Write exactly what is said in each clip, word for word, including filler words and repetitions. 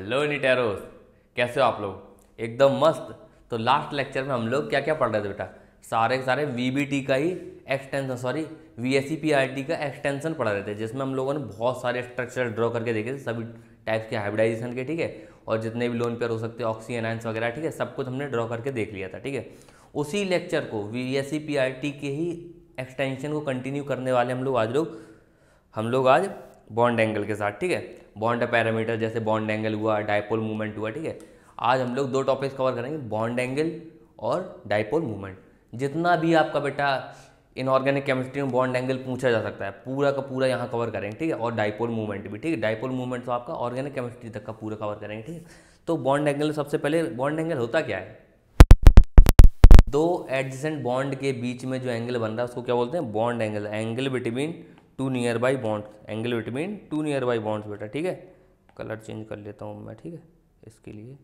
Hello निटेरोस, कैसे हो आप लोग? एकदम मस्त। तो लास्ट लेक्चर में हम लोग क्या क्या पढ़ रहे थे बेटा? सारे के सारे वीबीटी का ही एक्सटेंशन, सॉरी वीएससीपीआरटी का एक्सटेंशन पढ़ रहे थे, जिसमें हम लोगों ने बहुत सारे स्ट्रक्चर ड्रॉ करके देखे थे सभी टाइप्स के हाइब्रिडाइजेशन के, ठीक है। और जितने भी लोन पेयर हो सकते हैं, ऑक्सी एनायंस वगैरह, ठीक है, सब कुछ हमने ड्रॉ करके देख लिया था, ठीक है। उसी लेक्चर को वीएससीपीआरटी के ही एक्सटेंशन को कंटिन्यू करने वाले हम लोग आज लोग हम लोग आज बॉन्ड एंगल के साथ, ठीक है। बॉन्ड पैरामीटर जैसे बॉन्ड एंगल हुआ, डायपोल मूवमेंट हुआ, ठीक है। आज हम लोग दो टॉपिक्स कवर करेंगे, बॉन्ड एंगल और डायपोल मूवमेंट। जितना भी आपका बेटा इनऑर्गेनिक केमिस्ट्री में बॉन्ड एंगल पूछा जा सकता है, पूरा का पूरा यहाँ कवर करेंगे, ठीक है। और डायपोल मूवमेंट भी, ठीक है। डायपोल मूवमेंट तो आपका ऑर्गेनिक केमिस्ट्री तक का पूरा कवर करेंगे, ठीक है। तो बॉन्ड एंगल, सबसे पहले बॉन्ड एंगल होता क्या है? दो एडजेसेंट बॉन्ड के बीच में जो एंगल बन रहा है उसको क्या बोलते हैं? Bond angle. Angle between two nearby bonds, angle between two nearby bonds बेटा, ठीक है। कलर चेंज कर लेता हूँ मैं, ठीक है, इसके लिए।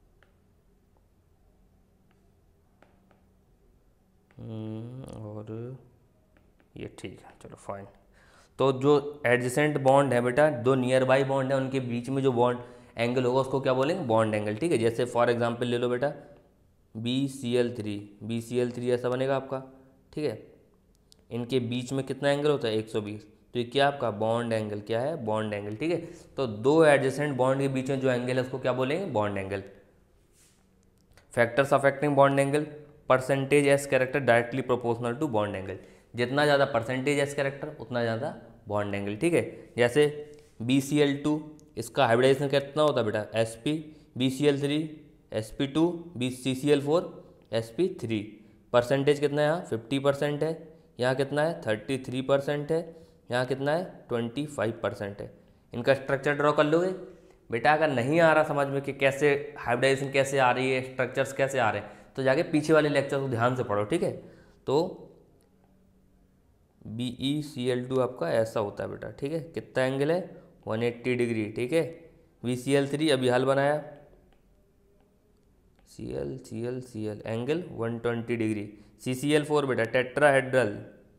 और ये ठीक है, चलो फाइन। तो जो एडजेसेंट बॉन्ड है बेटा, दो नियर बाई बॉन्ड है, उनके बीच में जो बॉन्ड एंगल होगा उसको क्या बोलेंगे? बॉन्ड एंगल, ठीक है। जैसे फॉर एग्जांपल ले लो बेटा, B C L three, B C L three ऐसा बनेगा आपका, ठीक है। इनके बीच में कितना एंगल होता है? एक सौ बीस। तो ये क्या आपका बॉन्ड एंगल, क्या है? बॉन्ड एंगल, ठीक है। तो दो एडजेसेंट बॉन्ड के बीच में जो एंगल है उसको क्या बोलेंगे? Bond angle. Factors affecting bond angle, percentage S character directly proportional to bond angle. जितना ज़्यादा परसेंटेज एस कैरेक्टर उतना ज़्यादा बॉन्ड एंगल, ठीक है। जैसे बी सी एल टू, इसका हाइब्रिडाइजेशन कितना होता है बेटा? S P, B C L three S P two, B C C L four S P three. Percentage कितना है? यहाँ फिफ्टी परसेंट है, यहाँ कितना है? थर्टी थ्री परसेंट है, यहाँ कितना है? ट्वेंटी फाइव परसेंट है। इनका स्ट्रक्चर ड्रॉ कर लोगे बेटा। अगर नहीं आ रहा समझ में कि कैसे हाइब्रिडाइजेशन कैसे आ रही है, स्ट्रक्चर्स कैसे आ रहे हैं, तो जाके पीछे वाले लेक्चर को ध्यान से पढ़ो, ठीक है। तो B E C L two आपका ऐसा होता है बेटा, ठीक है। कितना एंगल है? वन एट्टी डिग्री, ठीक है। बी सी एल थ्री अभी हाल बनाया, C L C L C L angle one twenty degree. C C L four बेटा टेट्राहेड्रल,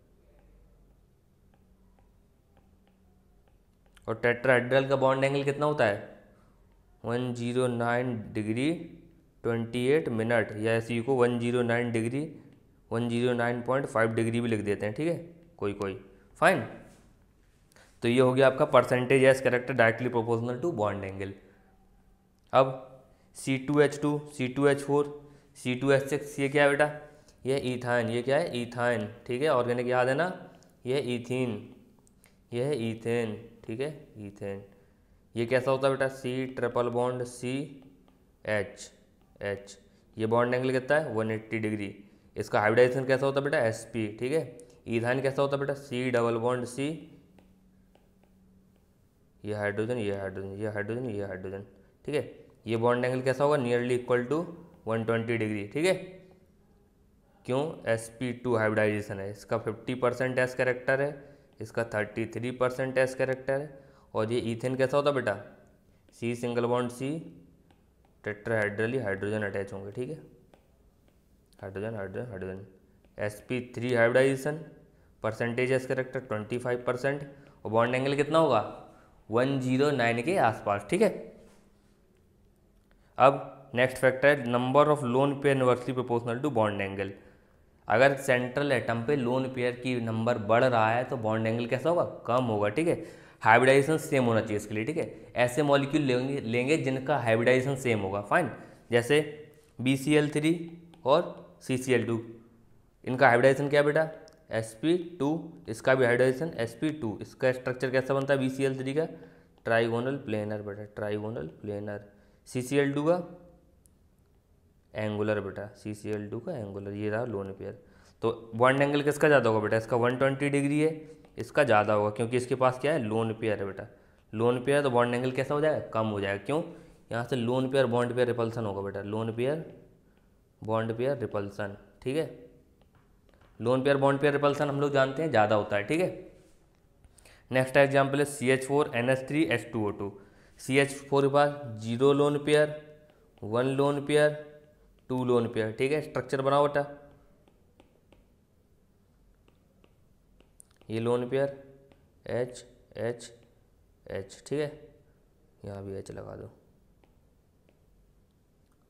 और टेट्राहेड्रल का बॉन्ड एंगल कितना होता है? One zero nine degree twenty eight minute, या इसी को one zero nine degree one zero nine point five degree भी लिख देते हैं, ठीक है, कोई कोई। फाइन। तो ये हो गया आपका percentage S character directly proportional to bond angle. अब C two H two, C two H four, C two H six, ये क्या है बेटा? ये ईथाइन, ये क्या है? ईथाइन, ठीक है। ऑर्गेनिक याद है ना? ये ईथीन, ये है ईथेन, ठीक है, ईथेन। ये कैसा होता है बेटा? C triple bond C H H. ये बॉन्ड एंगल कितना है? One eighty degree. इसका हाइब्रिडाइजेशन कैसा होता है बेटा? एस पी, ठीक है। ईथाइन कैसा होता है बेटा? सी डबल बॉन्ड सी, ये हाइड्रोजन, ये हाइड्रोजन, ये हाइड्रोजन, ये हाइड्रोजन, ठीक है। ये बॉन्ड एंगल कैसा होगा? Nearly equal to one twenty degree, ठीक है। क्यों? एस पी टू हाइब्रिडाइजेशन है। इसका फिफ्टी परसेंट एस कैरेक्टर है, इसका thirty three percent S character है। और ये ईथेन कैसा होता है बेटा? C single bond C, tetrahedrally hydrogen attach होंगे, ठीक है। Hydrogen hydrogen hydrogen, S P three hybridisation, percentage S character twenty five percent, और बॉन्ड एंगल कितना होगा? वन जीरो नाइन के आसपास, ठीक है। अब नेक्स्ट फैक्टर है number of lone pair inversely proportional to bond angle. अगर सेंट्रल एटम पे लोन पेयर की नंबर बढ़ रहा है तो बॉन्ड एंगल कैसा होगा? कम होगा, ठीक है। हाइब्रिडाइजेशन सेम होना चाहिए इसके लिए, ठीक है। ऐसे मॉलिक्यूल लेंगे लेंगे जिनका हाइब्रिडाइजेशन सेम होगा, फाइन। जैसे बी सी एल थ्री और सी सी एल टू, इनका हाइब्रिडाइजेशन क्या है बेटा? S P two. इसका भी हाइब्रिडाइजेशन एस पी टू। इसका स्ट्रक्चर कैसा बनता है बी सी एल थ्री का? ट्राइगोनल प्लेनर बेटा, trigonal planar. C C L two का एंगुलर बेटा, सी सी एल टू का एंगुलर। ये रहा लोन पेयर। तो बॉन्ड एंगल किसका ज़्यादा होगा बेटा? इसका वन ट्वेंटी डिग्री है, इसका ज़्यादा होगा क्योंकि इसके पास क्या है? लोन पेयर है बेटा। लोन पेयर, तो बॉन्ड एंगल कैसा हो जाएगा? कम हो जाएगा। क्यों? यहाँ से lone pair bond pair repulsion होगा बेटा, lone pair bond pair repulsion, ठीक है। Lone pair bond pair repulsion हम लोग जानते हैं ज़्यादा होता है, ठीक है। नेक्स्ट एग्जाम्पल है C H four N H three H two O two. C H four के पास zero lone pair, one lone pair, two lone pair, ठीक है। स्ट्रक्चर बनाओ बेटा, ये lone pair H H H, ठीक है। यहाँ भी एच लगा दो,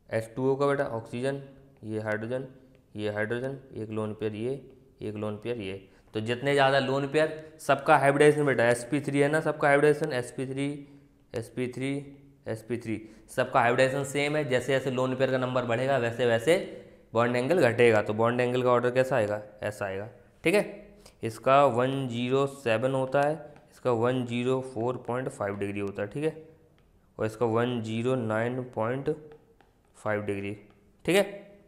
एच टू ओ का बेटा ऑक्सीजन, ये हाइड्रोजन, ये हाइड्रोजन, एक लोन पेयर ये, एक लोन पेयर ये। तो जितने ज़्यादा लोन पेयर सबका हाइब्रिडाइजेशन बेटा एस पी थ्री है ना, सबका hybridisation S P three S P three S P three सबका हाइब्रिडाइजेशन सेम है। जैसे जैसे लोन पेयर का नंबर बढ़ेगा वैसे वैसे बॉन्ड एंगल घटेगा। तो बॉन्ड एंगल का ऑर्डर कैसा आएगा, ऐसा आएगा। ठीक है, इसका वन जीरो सेवन होता है, इसका one zero four point five degree होता है। ठीक है, और इसका one zero nine point five degree. ठीक है,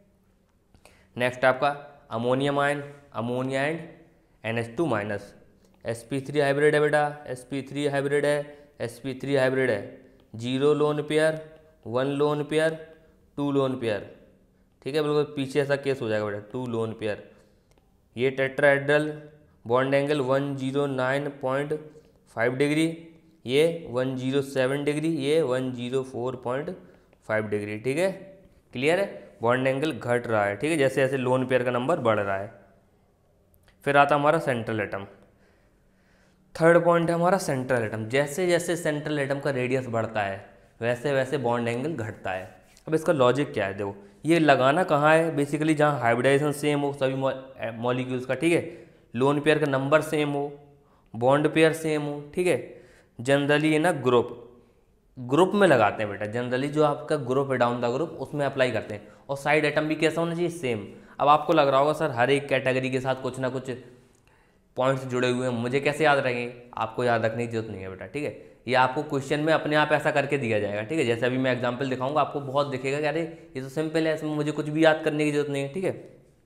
नेक्स्ट आपका ammonium ion, ammonia and N H two minus, S P three hybrid है बेटा, एस पी थ्री हाइब्रिड है, एस पी थ्री हाइब्रिड है, zero lone pair, one lone pair, two lone pair. ठीक है, बिल्कुल पीछे ऐसा केस हो जाएगा बेटा, टू लोन पेयर। ये tetrahedral, bond angle one zero nine point five degree, ये वन जीरो सेवन डिग्री, ये one zero four point five degree. ठीक है, क्लियर है, बॉन्ड एंगल घट रहा है। ठीक है, जैसे जैसे लोन पेयर का नंबर बढ़ रहा है। फिर आता हमारा सेंट्रल एटम, थर्ड पॉइंट है हमारा सेंट्रल एटम। जैसे जैसे सेंट्रल एटम का रेडियस बढ़ता है वैसे वैसे बॉन्ड एंगल घटता है। अब इसका लॉजिक क्या है, देखो ये लगाना कहाँ है, बेसिकली जहाँ हाइब्रिडाइजेशन सेम हो सभी मॉलिक्यूल्स का। ठीक है, लोन पेयर का नंबर सेम हो, बॉन्ड पेयर सेम हो। ठीक है, जनरली ये ना ग्रुप ग्रुप में लगाते हैं बेटा, जनरली जो आपका ग्रुप है डाउन द ग्रुप उसमें अप्लाई करते हैं। और साइड एटम भी कैसा होना चाहिए, सेम। अब आपको लग रहा होगा सर हर एक कैटेगरी के साथ कुछ ना कुछ पॉइंट्स जुड़े हुए हैं, मुझे कैसे याद रहेंगे। आपको याद रखने की जरूरत नहीं है बेटा। ठीक है, ये आपको क्वेश्चन में अपने आप ऐसा करके दिया जाएगा। ठीक है, जैसे अभी मैं एग्जांपल दिखाऊंगा आपको बहुत दिखेगा कि अरे ये तो सिंपल है, इसमें मुझे कुछ भी याद करने की जरूरत नहीं है। ठीक है,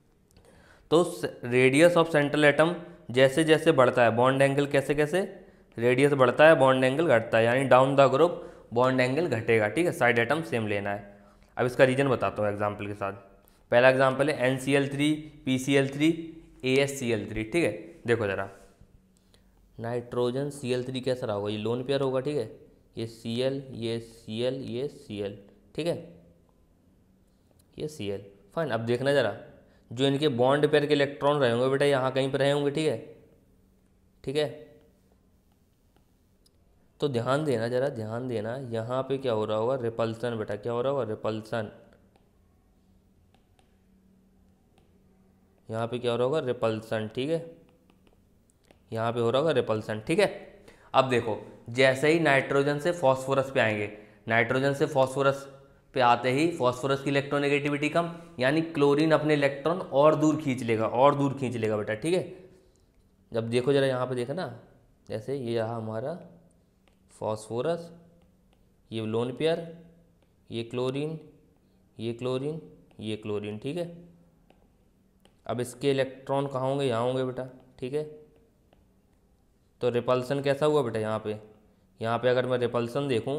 तो रेडियस ऑफ सेंट्रल एटम जैसे जैसे बढ़ता है बॉन्ड एंगल कैसे कैसे, रेडियस बढ़ता है बॉन्ड एंगल घटता है, यानी down the group bond angle घटेगा। ठीक है, साइड एटम सेम लेना है। अब इसका रीजन बताता हूँ एग्जाम्पल के साथ। पहला एग्जाम्पल है N C L three P C L three A S C L three. ठीक है, देखो ज़रा नाइट्रोजन सी एल थ्री कैसा रहा होगा, ये लोन पेयर होगा। ठीक है, ये सी एल, ये सी एल, ये सी एल। ठीक है, ये सी एल। फाइन, अब देखना ज़रा जो इनके बॉन्ड पेयर के इलेक्ट्रॉन रहे होंगे बेटा यहाँ कहीं पर रहे होंगे। ठीक है, ठीक है, तो ध्यान देना ज़रा, ध्यान देना यहाँ पे क्या हो रहा होगा, रिपल्सन बेटा। क्या हो रहा होगा, रिपल्सन। यहाँ पे क्या हो रहा होगा, रिपल्सन। ठीक है, यहाँ पे हो रहा होगा रिपल्सन। ठीक है, अब देखो जैसे ही नाइट्रोजन से फॉस्फोरस पे आएंगे, नाइट्रोजन से फॉस्फोरस पे आते ही फॉस्फोरस की इलेक्ट्रोनेगेटिविटी कम, यानी क्लोरीन अपने इलेक्ट्रॉन और दूर खींच लेगा, और दूर खींच लेगा बेटा। ठीक है, जब देखो जरा यहाँ पे देखो ना, जैसे ये यहाँ हमारा फॉस्फोरस, ये लोन पेयर, ये क्लोरीन, ये क्लोरीन, ये क्लोरीन। ठीक है, अब इसके इलेक्ट्रॉन कहाँ होंगे, यहाँ होंगे बेटा। ठीक है, तो रिपल्सन कैसा हुआ बेटा, यहाँ पे यहाँ पे अगर मैं रिपल्सन देखूँ,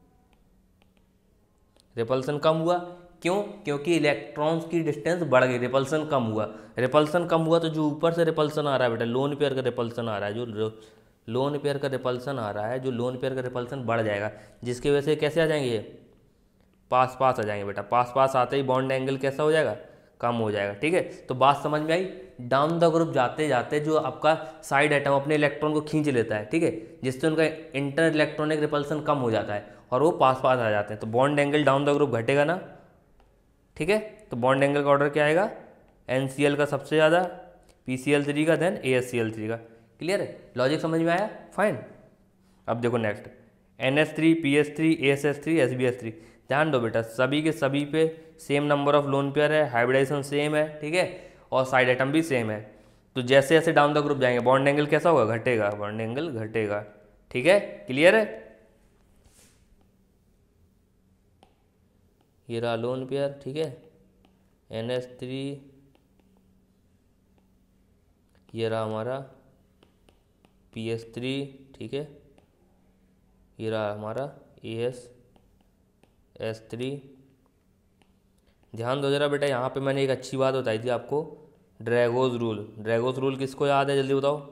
रिपल्सन कम हुआ। क्यों, क्योंकि इलेक्ट्रॉन्स की डिस्टेंस बढ़ गई, रिपल्सन कम हुआ। रिपल्सन कम हुआ तो जो ऊपर से रिपल्सन आ रहा है बेटा, लोन पेयर का रिपल्सन आ रहा है, जो लोन पेयर का रिपल्सन आ रहा है, जो लोन पेयर का रिपल्सन बढ़ जाएगा, जिसकी वजह से कैसे आ जाएंगे, ये पास पास आ जाएंगे बेटा। पास पास आते ही बॉन्ड एंगल कैसा हो जाएगा, कम हो जाएगा। ठीक है, तो बात समझ में आई। डाउन द ग्रुप जाते जाते जो आपका साइड एटम अपने इलेक्ट्रॉन को खींच लेता है, ठीक है, जिससे उनका इंटर इलेक्ट्रॉनिक रिपल्सन कम हो जाता है और वो पास पास आ जाते हैं, तो bond angle down the group घटेगा ना। ठीक है, तो बॉन्ड एंगल का ऑर्डर क्या आएगा, एन सी एल का सबसे ज़्यादा, पी सी एल थ्री का, then A S C L three का। क्लियर है, लॉजिक समझ में आया, फाइन। अब देखो next N S three, P S three, A S S three, S B S three. ध्यान दो बेटा, सभी के सभी पे same number of lone pair है, हाइब्रिडाइजेशन सेम है। ठीक है, और साइड एटम भी सेम है। तो जैसे जैसे डाउन द ग्रुप जाएंगे बॉन्ड एंगल कैसा होगा, घटेगा, बॉन्ड एंगल घटेगा। ठीक है, क्लियर है। ये रहा लोन पेयर। ठीक है, एन एस थ्री, ये रहा हमारा पी एस थ्री। ठीक है, ये रहा हमारा ए एस एस थ्री। ध्यान दो जरा बेटा, यहाँ पे मैंने एक अच्छी बात बताई थी आपको, ड्रैगोज रूल। ड्रैगोज रूल किसको याद है, जल्दी बताओ।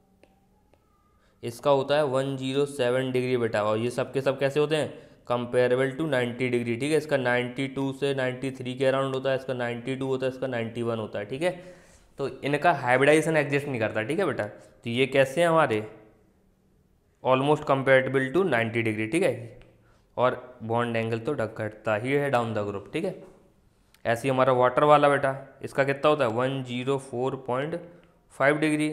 इसका होता है वन जीरो सेवन डिग्री बेटा, और ये सब के सब कैसे होते हैं, कंपेरेबल टू नाइन्टी डिग्री। ठीक है, इसका नाइन्टी टू से नाइन्टी थ्री के अराउंड होता है, इसका नाइन्टी टू होता है, इसका नाइन्टी वन होता है। ठीक है, तो इनका हाइब्रिडाइजेशन एग्जिस्ट नहीं करता। ठीक है बेटा, तो ये कैसे हैं हमारे, almost comparable to ninety degree. ठीक है, और बॉन्ड एंगल तो घटता ही है डाउन द ग्रुप, ठीक है। ऐसे ही हमारा वाटर वाला बेटा, इसका कितना होता है one zero four point five degree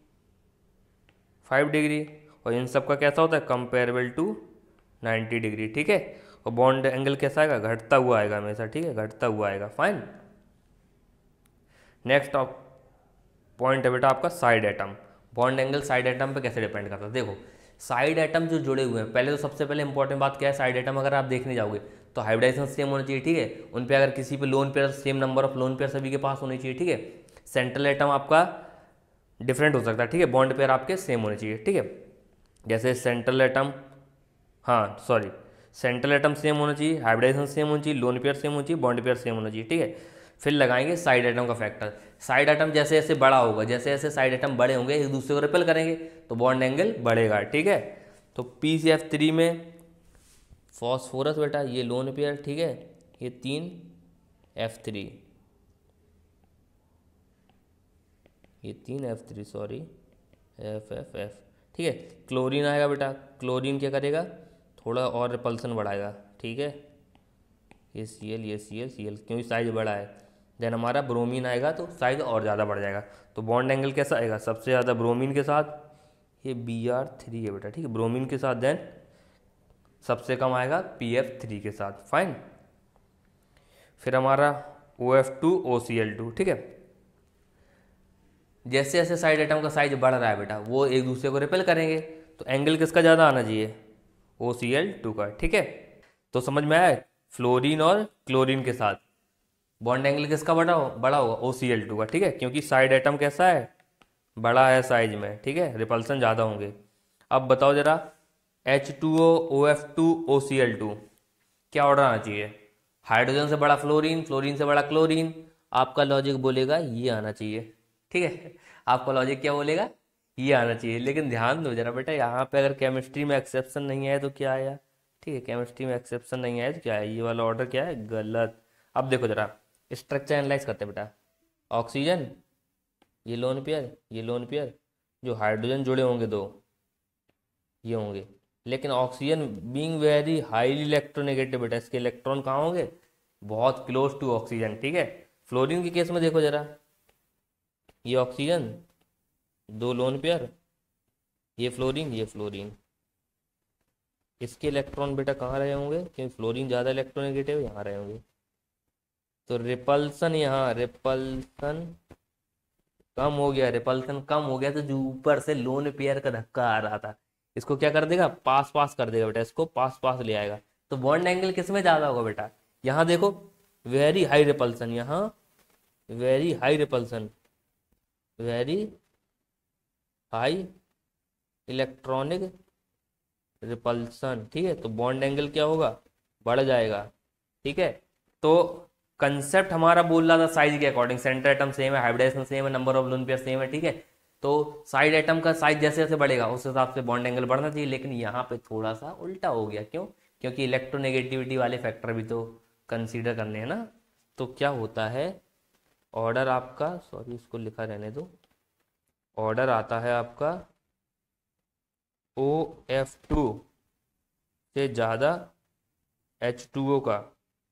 five degree और इन सब का कैसा होता है कंपेरेबल टू नाइन्टी डिग्री, ठीक है। और बॉन्ड एंगल कैसा आएगा, घटता हुआ आएगा हमेशा, ठीक है, घटता हुआ आएगा, फाइन। नेक्स्ट पॉइंट है बेटा आपका side atom. Bond angle side atom पे कैसे डिपेंड करता है, देखो साइड एटम जो जुड़े हुए हैं, पहले तो सबसे पहले इंपॉर्टेंट बात क्या है, साइड एटम अगर आप देखने जाओगे तो हाइब्रिडाइजेशन सेम होना चाहिए, ठीक है। उन पे अगर किसी पे lone pair same number of lone pair सभी के पास होने चाहिए, ठीक है। सेंट्रल एटम आपका डिफरेंट हो सकता है, ठीक है, बॉन्ड पेयर आपके सेम होने चाहिए, ठीक है। जैसे सेंट्रल एटम, हाँ सॉरी, सेंट्रल एटम सेम होना चाहिए, हाइब्रिडाइजेशन सेम होना चाहिए, लोन पेयर सेम होना चाहिए, बॉन्ड पेयर सेम होना चाहिए, ठीक है। फिर लगाएंगे साइड एटम का फैक्टर। साइड एटम जैसे जैसे बड़ा होगा, जैसे जैसे साइड एटम बड़े होंगे एक दूसरे को रिपेल करेंगे तो बॉन्ड एंगल बढ़ेगा, ठीक है। तो पी सी एफ थ्री में फॉस्फोरस बेटा ये लोन पेयर, ठीक है, ये तीन एफ थ्री, ये तीन F three sorry F F F, ठीक है। क्लोरीन आएगा बेटा, क्लोरीन क्या करेगा, थोड़ा और रिपल्सन बढ़ाएगा, ठीक है, ये सी एल ये सी एल सी एल क्योंकि साइज बड़ा है। देन हमारा ब्रोमीन आएगा तो साइज और ज़्यादा बढ़ जाएगा, तो बॉन्ड एंगल कैसा आएगा, सबसे ज़्यादा ब्रोमीन के साथ, ये बी आर थ्री है बेटा, ठीक है, ब्रोमीन के साथ। देन सबसे कम आएगा पी एफ थ्री के साथ, फाइन। फिर हमारा O F two O C L two, ठीक है। जैसे जैसे साइड एटम का साइज बढ़ रहा है बेटा वो एक दूसरे को रिपेल करेंगे, तो एंगल किसका ज़्यादा आना चाहिए, ओ सी एल टू का, ठीक है। तो समझ में आया, फ्लोरीन और क्लोरीन के साथ बॉन्ड एंगल किसका बड़ा हो बड़ा होगा, ओ सी एल टू का, ठीक है, क्योंकि साइड एटम कैसा है, बड़ा है साइज में, ठीक है, रिपल्सन ज़्यादा होंगे। अब बताओ जरा H two O O F two O C L two क्या ऑर्डर आना चाहिए, हाइड्रोजन से बड़ा फ्लोरीन, फ्लोरीन से बड़ा क्लोरीन, आपका लॉजिक बोलेगा ये आना चाहिए, ठीक है, आपका लॉजिक क्या बोलेगा, ये आना चाहिए। लेकिन ध्यान दो जरा बेटा, यहाँ पे अगर केमिस्ट्री में एक्सेप्शन नहीं आया तो क्या आया, ठीक है, केमिस्ट्री में एक्सेप्शन नहीं आया तो क्या है, ये वाला ऑर्डर क्या है, गलत। अब देखो जरा स्ट्रक्चर एनालाइज करते हैं बेटा, ऑक्सीजन ये लोन पेयर, ये लोन पेयर, जो हाइड्रोजन जुड़े होंगे दो ये होंगे, लेकिन oxygen being very highly electronegative बेटा, इसके इलेक्ट्रॉन कहाँ होंगे, बहुत क्लोज टू ऑक्सीजन, ठीक है। फ्लोरीन के केस में देखो जरा, ये ऑक्सीजन दो लोन पेयर, ये फ्लोरीन ये फ्लोरीन, इसके इलेक्ट्रॉन बेटा कहाँ रहे होंगे, क्योंकि फ्लोरीन ज़्यादा इलेक्ट्रोनेगेटिव यहाँ रहे होंगे, तो रिपल्सन यहाँ रिपल्सन कम हो गया, रिपल्सन कम हो गया तो जो ऊपर से लोन पेयर का धक्का आ रहा था इसको क्या कर देगा, पास पास कर देगा बेटा, इसको पास पास ले आएगा। तो बॉन्ड एंगल किस में ज़्यादा होगा बेटा, यहाँ देखो वेरी हाई रिपल्सन, यहाँ very high repulsion, very high electronic repulsion, ठीक है, तो बॉन्ड एंगल क्या होगा, बढ़ जाएगा, ठीक है। तो कंसेप्ट हमारा बोल रहा था साइज के अकॉर्डिंग, सेंटर एटम सेम है, हाइब्रिडाइजेशन सेम है, number of lone pair same है, ठीक है। तो साइड एटम का साइज जैसे जैसे बढ़ेगा उस हिसाब से बॉन्ड एंगल बढ़ना चाहिए, लेकिन यहाँ पे थोड़ा सा उल्टा हो गया, क्यों, क्योंकि इलेक्ट्रोनेगेटिविटी वाले फैक्टर भी तो कंसीडर करने हैं ना। तो क्या होता है, ऑर्डर आपका, सॉरी इसको लिखा रहने दो, ऑर्डर आता है आपका ओ एफ टू से ज़्यादा एच टू ओ का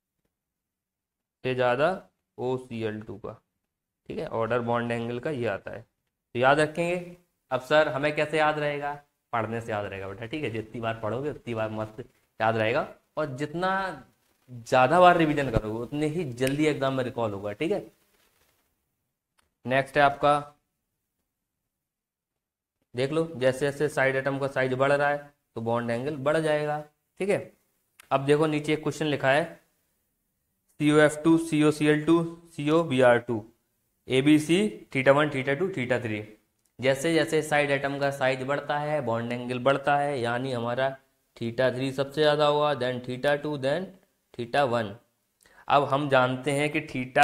से ज़्यादा ओ सी एल टू का, ठीक है, ऑर्डर बॉन्ड एंगल का ये आता है। तो याद रखेंगे। अब सर हमें कैसे याद रहेगा, पढ़ने से याद रहेगा बेटा, ठीक है, जितनी बार पढ़ोगे उतनी बार मस्त याद रहेगा, और जितना ज़्यादा बार रिवीजन करोगे उतने ही जल्दी एग्जाम में रिकॉल होगा, ठीक है। नेक्स्ट है आपका, देख लो जैसे जैसे साइड एटम का साइज बढ़ रहा है तो बॉन्ड एंगल बढ़ जाएगा, ठीक है। अब देखो नीचे एक क्वेश्चन लिखा है, C O F two C O C L two C O B R two A B C theta one theta two theta three, जैसे जैसे साइड एटम का साइज बढ़ता है बॉन्ड एंगल बढ़ता है, यानी हमारा थीटा थ्री सबसे ज़्यादा होगा, then theta two, then theta one. अब हम जानते हैं कि थीटा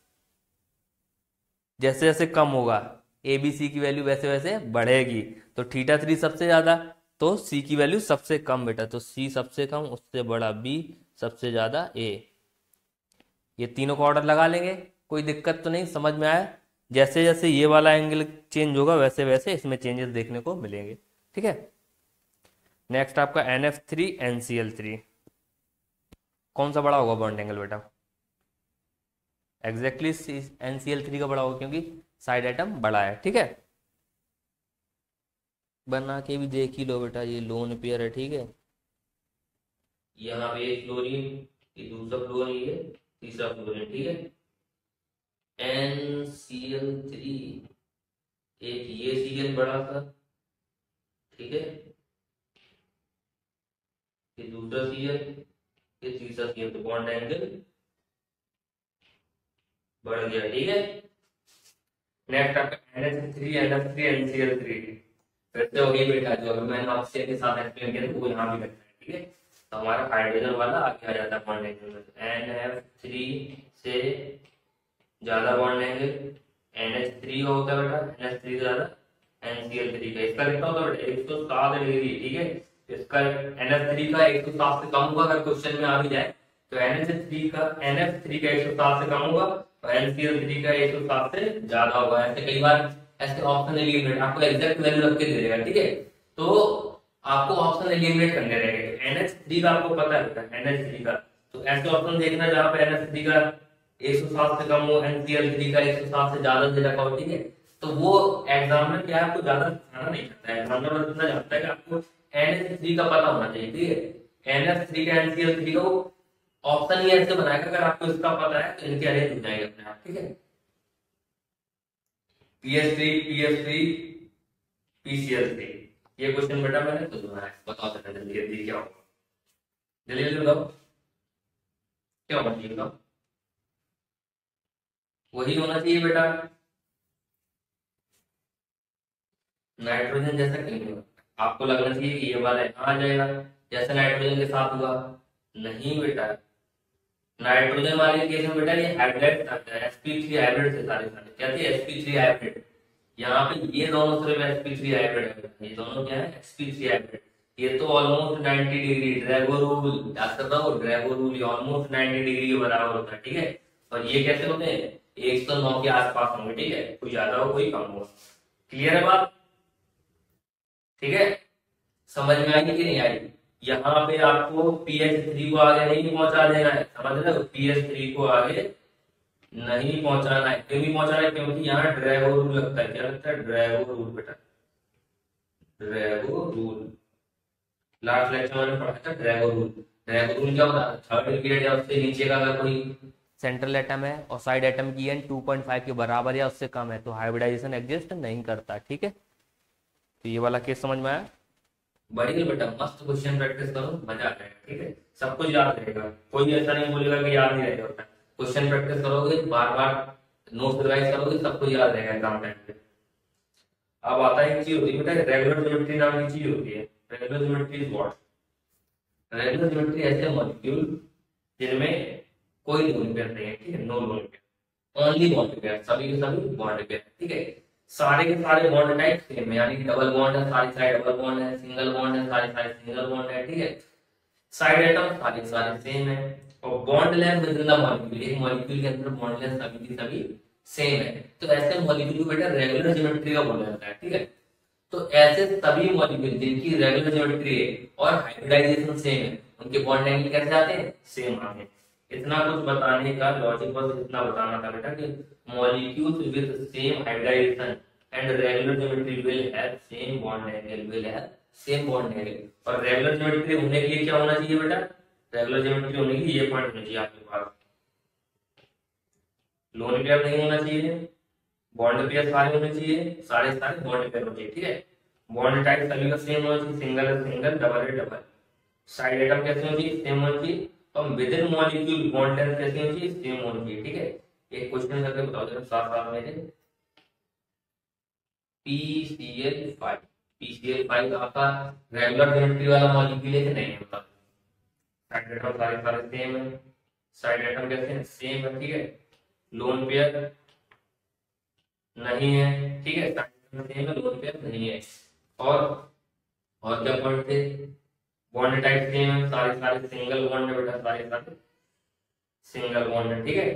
जैसे जैसे कम होगा ए बी सी की वैल्यू वैसे वैसे बढ़ेगी, तो थीटा थ्री सबसे ज़्यादा तो सी की वैल्यू सबसे कम बेटा, तो सी सबसे कम उससे बड़ा बी सबसे ज़्यादा ए, ये तीनों का ऑर्डर लगा लेंगे, कोई दिक्कत तो नहीं, समझ में आया। जैसे जैसे ये वाला एंगल चेंज होगा वैसे वैसे इसमें चेंजेस देखने को मिलेंगे, ठीक है। नेक्स्ट आपका N F three N C L three, कौन सा बड़ा होगा बॉन्ड एंगल बेटा? Exactly N C L three का बड़ा होगा क्योंकि साइड एटम बड़ा है। ठीक है, बना के भी देख ही लो बेटा, ये लोन पेयर है। ठीक है, यहाँ पे एक फ्लोरीन, ये दूसरा फ्लोरीन, ये तीसरा फ्लोरीन। ठीक है, एन सी एल थ्री, एक ये सी एल बड़ा था। ठीक है, ये दूसरा सी एल, ये तीसरा सी एल, तो बॉन्ड एंगल बढ़ गया। ठीक है, नेक्स्ट आपका N H three, N F three, N C L three. फिर से वही बेटा जो अभी मैंने ऑक्सीजन के साथ एक्सप्लेन किया था वो यहाँ भी करना है। ठीक है, तो हमारा हाइड्रोजन वाला आगे आ जाता है बॉन्ड एंगल में। एन एफ थ्री से ज्यादा bond angle N H three का होता है बेटा, एन एच थ्री से ज्यादा एन सी एल थ्री का। इसका कितना होता है बेटा? एक सौ सात डिग्री। ठीक है, इसका एन एफ थ्री का एक सौ सात से कम होगा अगर क्वेश्चन में आ भी जाए तो एन एच थ्री का, एन एफ थ्री का एक सौ सात से कम होगा और एन सी एल थ्री का एक सौ सात से ज्यादा होगा। ऐसे कई बार ऐसे ऑप्शन एलिमिनेट आपको एग्जैक्ट वैल्यू रख के दे देगा। ठीक है, तो आपको ऑप्शन एलिमिनेट करने रहेंगे। एन एच थ्री का आपको पता है बेटा, एन एच थ्री का, तो ऐसे ऑप्शन देखना जहां पे एन एच थ्री का एक सौ सात से कम हो, एन सी एल थ्री का एक सौ सात से ज्यादा दे रखा हो। ठीक है, तो वो एग्जामिनर क्या है, आपको ज्यादा सिखाना नहीं चाहता है। एग्जामिनर बस इतना चाहता है कि आपको एन एच थ्री का पता होना चाहिए। ठीक है, एन एफ थ्री का, एन सी एल थ्री का, वो ऑप्शन ही ऐसे बनाएगा अगर आपको इसका पता है तो इनके अरेंज हो जाएंगे अपने आप। ठीक है, P H three, P H three, P C L three, ये क्वेश्चन बेटा मैंने खुद बनाया। बताओ जरा जल्दी जल्दी क्या होगा, जल्दी जल्दी बताओ क्या होना चाहिए, बताओ। वही होना चाहिए बेटा, नाइट्रोजन जैसा कहीं नहीं होगा। आपको लगना चाहिए कि ये वाला यहाँ आ जाएगा जैसे नाइट्रोजन के साथ हुआ। नहीं बेटा, नाइट्रोजन वाले केस में बेटा ये हाइब्रिड आता है, एस पी थ्री हाइब्रिड से सारे सारे क्या थे, एस पी थ्री हाइब्रिड। यहाँ पे ये दोनों सिर्फ एस पी थ्री हाइब्रिड है, ये दोनों क्या है, एस पी थ्री हाइब्रिड। ये तो almost ninety degree, Drago rule याद कर रहा हो, Drago rule almost ninety degree के बराबर होता है। ठीक है, और ये कैसे होते हैं, एक सौ नौ के आसपास होंगे। ठीक है, कोई ज्यादा हो कोई कम हो। क्लियर है बात? ठीक है, समझ में आई कि नहीं आई? यहाँ पे आपको पी एच थ्री को आगे नहीं पहुंचा देना है, समझ रहे हो, पी एच थ्री को आगे नहीं पहुंचाना है। क्यों नहीं पहुंचाना है? क्योंकि यहाँ ड्रैगो रूल लगता है। क्या लगता है? ड्रैगो रूल बेटा, ड्रैगो रूल। लास्ट लेक्चर में पढ़ा था ड्रैगो रूल। ड्रैगो रूल क्या होता है? थर्ड पीरियड या उससे नीचे का अगर कोई सेंट्रल एटम है और साइड एटम की एन टू पॉइंट फाइव के बराबर या उससे कम है तो हाइब्रिडाइजेशन एग्जिस्ट नहीं करता। ठीक है, तो ये वाला केस समझ में आया? बढ़िया बेटा, मस्त क्वेश्चन प्रैक्टिस करो, मजा आ जाएगा। ठीक है, सब कुछ याद रहेगा, कोई ऐसा नहीं बोलेगा कि याद नहीं रहेगा। क्वेश्चन प्रैक्टिस करोगे, बार बार नोट्स रिवाइज करोगे, सब कुछ याद रहेगा एग्जाम टाइम पे। अब आता है एक चीज होती है बेटा, रेगुलर ज्योमेट्री नाम की चीज होती है। Regular geometry is what? Regular geometry ऐसे मॉलिक्यूल जिनमें कोई लोन पेयर नहीं है। ठीक है, no lone pair, only bond pair, सभी के सभी बॉन्ड पेयर। ठीक है, सारे के सारे बॉन्ड टाइप सेम है, यानी कि डबल बॉन्ड है, सारी साइड डबल बॉन्ड है, सिंगल बॉन्ड है, सारी साइड सिंगल बॉन्ड है। ठीक है, साइड एटम सारे सारे सेम है और bond length within the molecule, एक मॉलिक्यूल के अंदर बॉन्ड लेंथ सभी की सभी सेम है। तो ऐसे मॉलिक्यूल को बेटा रेगुलर ज्योमेट्री का बोला जाता है। ठीक है, तो ऐसे सभी मॉलिक्यूल जिनकी रेगुलर ज्योमेट्री है और हाइब्रिडाइजेशन सेम है, उनके बॉन्ड एंगल कैसे आते हैं? सेम आते हैं। इतना कुछ बताने का लॉजिक बस इतना बताना था बेटा कि molecules with same hybridisation and regular geometry will have same bond angle, will have same bond angle. और रेगुलर ज्योमेट्री होने के लिए क्या होना चाहिए बेटा? रेगुलर ज्योमेट्री होने के लिए ये पॉइंट होना चाहिए आपके पास, लोन पेयर नहीं होना चाहिए, बॉन्ड पेयर सारे होने चाहिए, सारे सारे बॉन्ड पेयर होने चाहिए। ठीक है, बॉन्ड टाइप सभी का सेम होना चाहिए, सिंगल है सिंगल, डबल है डबल, साइड एटम कैसे होनी चाहिए? सेम होनी चाहिए, और within molecule bond length कैसे होनी चाहिए? सेम होनी चाहिए। ठीक है, एक क्वेश्चन करके बताओ जरा साथ साथ मेरे। P C L five, P C L five आपका रेगुलर ज्योमेट्री वाला मॉलिक्यूल है कि नहीं है? मतलब साइड एटम सारे सारे सेम है, साइड एटम कैसे हैं? सेम है। ठीक है, लोन पेयर नहीं है। ठीक है, साइड एटम सेम है, लोन पेयर नहीं है। और और क्या पॉइंट थे? बॉन्ड टाइप सेम है, सारे सारे सिंगल बॉन्ड है बेटा, सारे सारे सिंगल बॉन्ड है। ठीक है,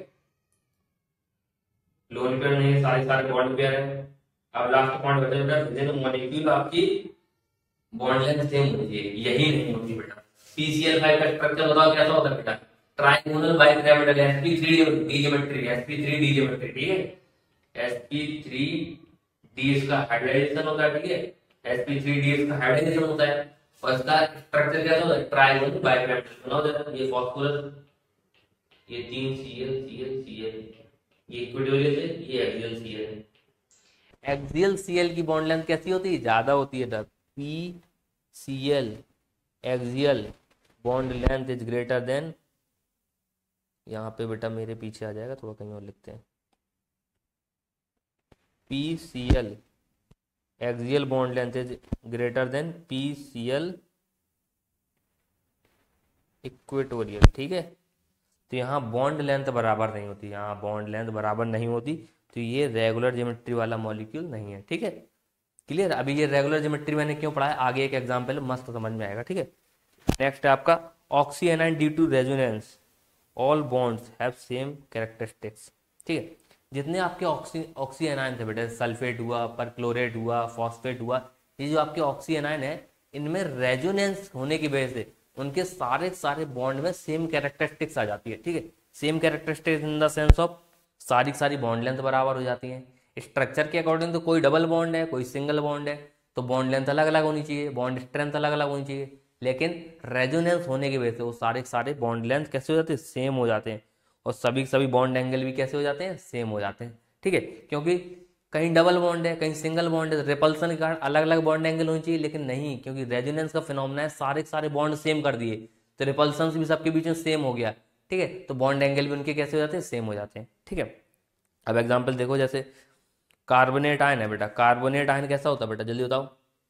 लोन पेयर नहीं है, सारे सारे बॉन्ड पेयर है। अब लास्ट पॉइंट बचा बेटा, विद इन मॉलिक्यूल आपकी बॉन्ड लेंथ सेम होनी चाहिए, यही नहीं होती बेटा। पी सी एल फाइव का स्ट्रक्चर बताओ कैसा होता है बेटा? Trigonal bipyramidal sp3 D geometry, sp3 D geometry, ठीक है। sp3 डी इसका हाइब्रिडाइजेशन होता है, ठीक है। sp3 डी इसका हाइब्रिडाइजेशन होता है और इसका स्ट्रक्चर कैसा होता है, ट्राइगोनल बाइपिरामिडल बना होता है। ये फास्फोरस, ये तीन Cl Cl Cl, ये इक्विटोरियल है, ये एक्सियल Cl है। एक्सियल Cl की बॉन्ड लेंथ कैसी होती है, ज्यादा होती है। P Cl axial bond length is greater than, यहाँ पे बेटा मेरे पीछे आ जाएगा, थोड़ा कहीं और लिखते हैं। P Cl axial bond length is greater than P Cl equatorial, ठीक है। तो यहाँ बॉन्ड लेंथ बराबर नहीं होती, यहाँ बॉन्ड लेंथ बराबर नहीं होती, तो ये रेगुलर ज्योमेट्री वाला मॉलिक्यूल नहीं है, ठीक है। क्लियर। अभी ये रेगुलर ज्योमेट्री मैंने क्यों पढ़ा है, आगे एक एग्जाम्पल मस्त समझ में आएगा, ठीक है। नेक्स्ट है आपका oxyanion due to resonance all bonds have same characteristics, ठीक है। जितने आपके ऑक्सी ऑक्सी एनाइन थे बेटे, सल्फेट हुआ, परक्लोरेट हुआ, फॉस्फेट हुआ, ये जो आपके ऑक्सी एनाइन है, इनमें रेजोनेंस होने की वजह से उनके सारे सारे बॉन्ड में सेम कैरेक्टरिस्टिक्स आ जाती है, ठीक है। Same characteristics in the sense of सारी सारी बॉन्ड लेंथ बराबर हो जाती है। स्ट्रक्चर के अकॉर्डिंग तो कोई डबल बॉन्ड है, कोई सिंगल बॉन्ड है, तो बॉन्ड लेंथ अलग अलग होनी चाहिए, बॉन्ड स्ट्रेंथ अलग अलग होनी चाहिए, लेकिन रेजोनेंस होने की वजह से वो सारे सारे बॉन्ड लेंथ कैसे हो जाते हैं, सेम हो जाते हैं, और सभी सभी बॉन्ड एंगल भी कैसे हो जाते हैं, सेम हो जाते हैं, ठीक है। क्योंकि कहीं डबल बॉन्ड है, कहीं सिंगल बॉन्ड है, रिपल्सन का अलग अलग बॉन्ड एंगल होनी चाहिए, लेकिन नहीं, क्योंकि रेजोनेंस का फिनोमेना है, सारे सारे बॉन्ड सेम कर दिए, तो रिपल्सन भी सबके बीच में सेम हो गया, ठीक है। तो बॉन्ड एंगल भी उनके कैसे हो जाते हैं, सेम हो जाते हैं, ठीक है। अब एग्जाम्पल देखो, जैसे कार्बोनेट आयन है बेटा, कार्बोनेट आयन कैसा होता है बेटा, जल्दी बताओ।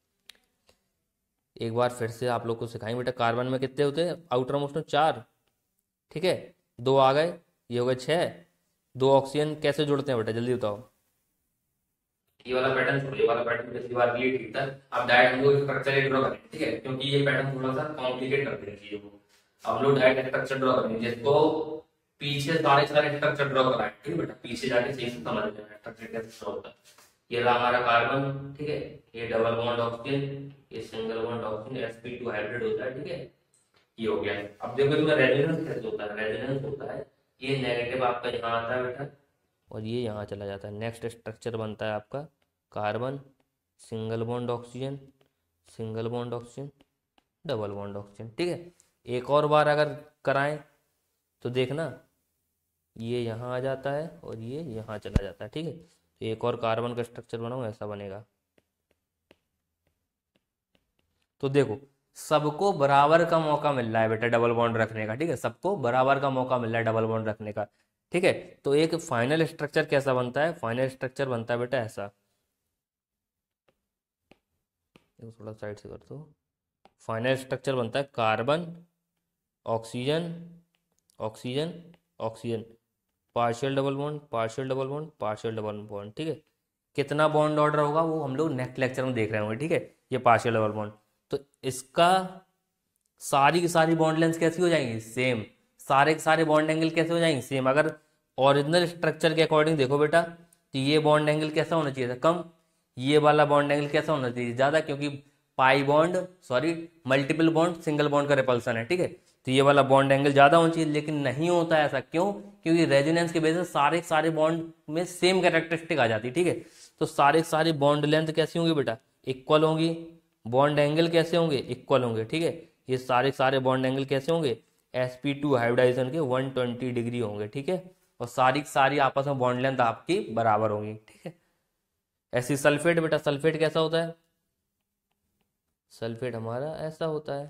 एक बार फिर से आप लोग को सिखाएंगे बेटा, कार्बन में कितने होते हैं, आउटर मोस्ट में चार, ठीक है, दो आ गए, ये हो गए छह, दो ऑक्सीजन कैसे जुड़ते हैं बेटा, जल्दी बताओ। ये वाला पैटर्न छोड़ो, ये वाला पैटर्न पिछली बार ये ठीक था, अब डायरेक्ट हम लोग स्ट्रक्चर ड्रॉ करेंगे, ठीक है, क्योंकि ये पैटर्न थोड़ा सा कॉम्प्लिकेट करते हैं चीजों को। अब लोग डायरेक्ट स्ट्रक्चर ड्रॉ करेंगे, जिसको पीछे सारे सारे स्ट्रक्चर ड्रॉ कराए, ठीक है बेटा, पीछे जाके सही से समझ लेना स्ट्रक्चर कैसे होता है। ये रहा हमारा कार्बन, ठीक है, ये डबल बॉन्ड ऑक्सीजन, ये single bond oxygen, sp2 hybrid होता है, ठीक है, ये हो गया। अब देखो तुम्हें रेजोनेंस कैसे होता है, रेजोनेंस होता है, ये नेगेटिव आपका यहाँ आता है बेटा, और ये यहाँ चला जाता है। नेक्स्ट स्ट्रक्चर बनता है आपका carbon, single bond oxygen, single bond oxygen, double bond oxygen, ठीक है। एक और बार अगर कराएं तो देखना, ये यहाँ आ जाता है और ये यहाँ चला जाता है, ठीक है। तो एक और कार्बन का स्ट्रक्चर बनाऊं, ऐसा बनेगा। तो देखो, सबको बराबर का मौका मिल रहा है बेटा डबल बॉन्ड रखने का, ठीक है, सबको बराबर का मौका मिल रहा है डबल बॉन्ड रखने का, ठीक है। तो एक फाइनल स्ट्रक्चर कैसा बनता है, फाइनल स्ट्रक्चर बनता है बेटा ऐसा, थोड़ा साइड से कर दो। फाइनल स्ट्रक्चर बनता है carbon, oxygen, oxygen, oxygen, partial double bond, partial double bond, partial double bond, ठीक है। कितना बॉन्ड ऑर्डर होगा वो हम लोग नेक्स्ट लेक्चर में देख रहे होंगे, ठीक है। ये पार्शियल डबल बॉन्ड, तो इसका सारी की सारी बॉन्ड लेंथ कैसी हो जाएंगी, सेम, सारे के सारे बॉन्ड एंगल कैसे हो जाएंगे, सेम। अगर ओरिजिनल स्ट्रक्चर के अकॉर्डिंग देखो बेटा, तो ये बॉन्ड एंगल कैसा होना चाहिए था, कम, ये वाला बॉन्ड एंगल कैसा होना चाहिए, ज्यादा, क्योंकि pi bond sorry multiple bond single bond का रिपल्सन है, ठीक है। तो ये वाला बॉन्ड एंगल ज्यादा होना चाहिए, लेकिन नहीं होता है ऐसा, क्यों, क्योंकि रेजोनेंस के बेसिस सारे सारे बॉन्ड में सेम कैरेक्टरिस्टिक आ जाती है, ठीक है। तो सारे सारे बॉन्ड लेंथ कैसी होंगी बेटा, इक्वल होंगी, बॉन्ड एंगल कैसे होंगे, इक्वल होंगे, ठीक है। ये सारे सारे बॉन्ड एंगल कैसे होंगे, sp2 हाइब्रिडाइजेशन के एक सौ बीस डिग्री होंगे, ठीक है, और सारी सारी आपस में बॉन्ड लेंथ आपकी बराबर होंगी, ठीक है। ऐसी सल्फेट बेटा, सल्फेट कैसा होता है, सल्फेट हमारा ऐसा होता है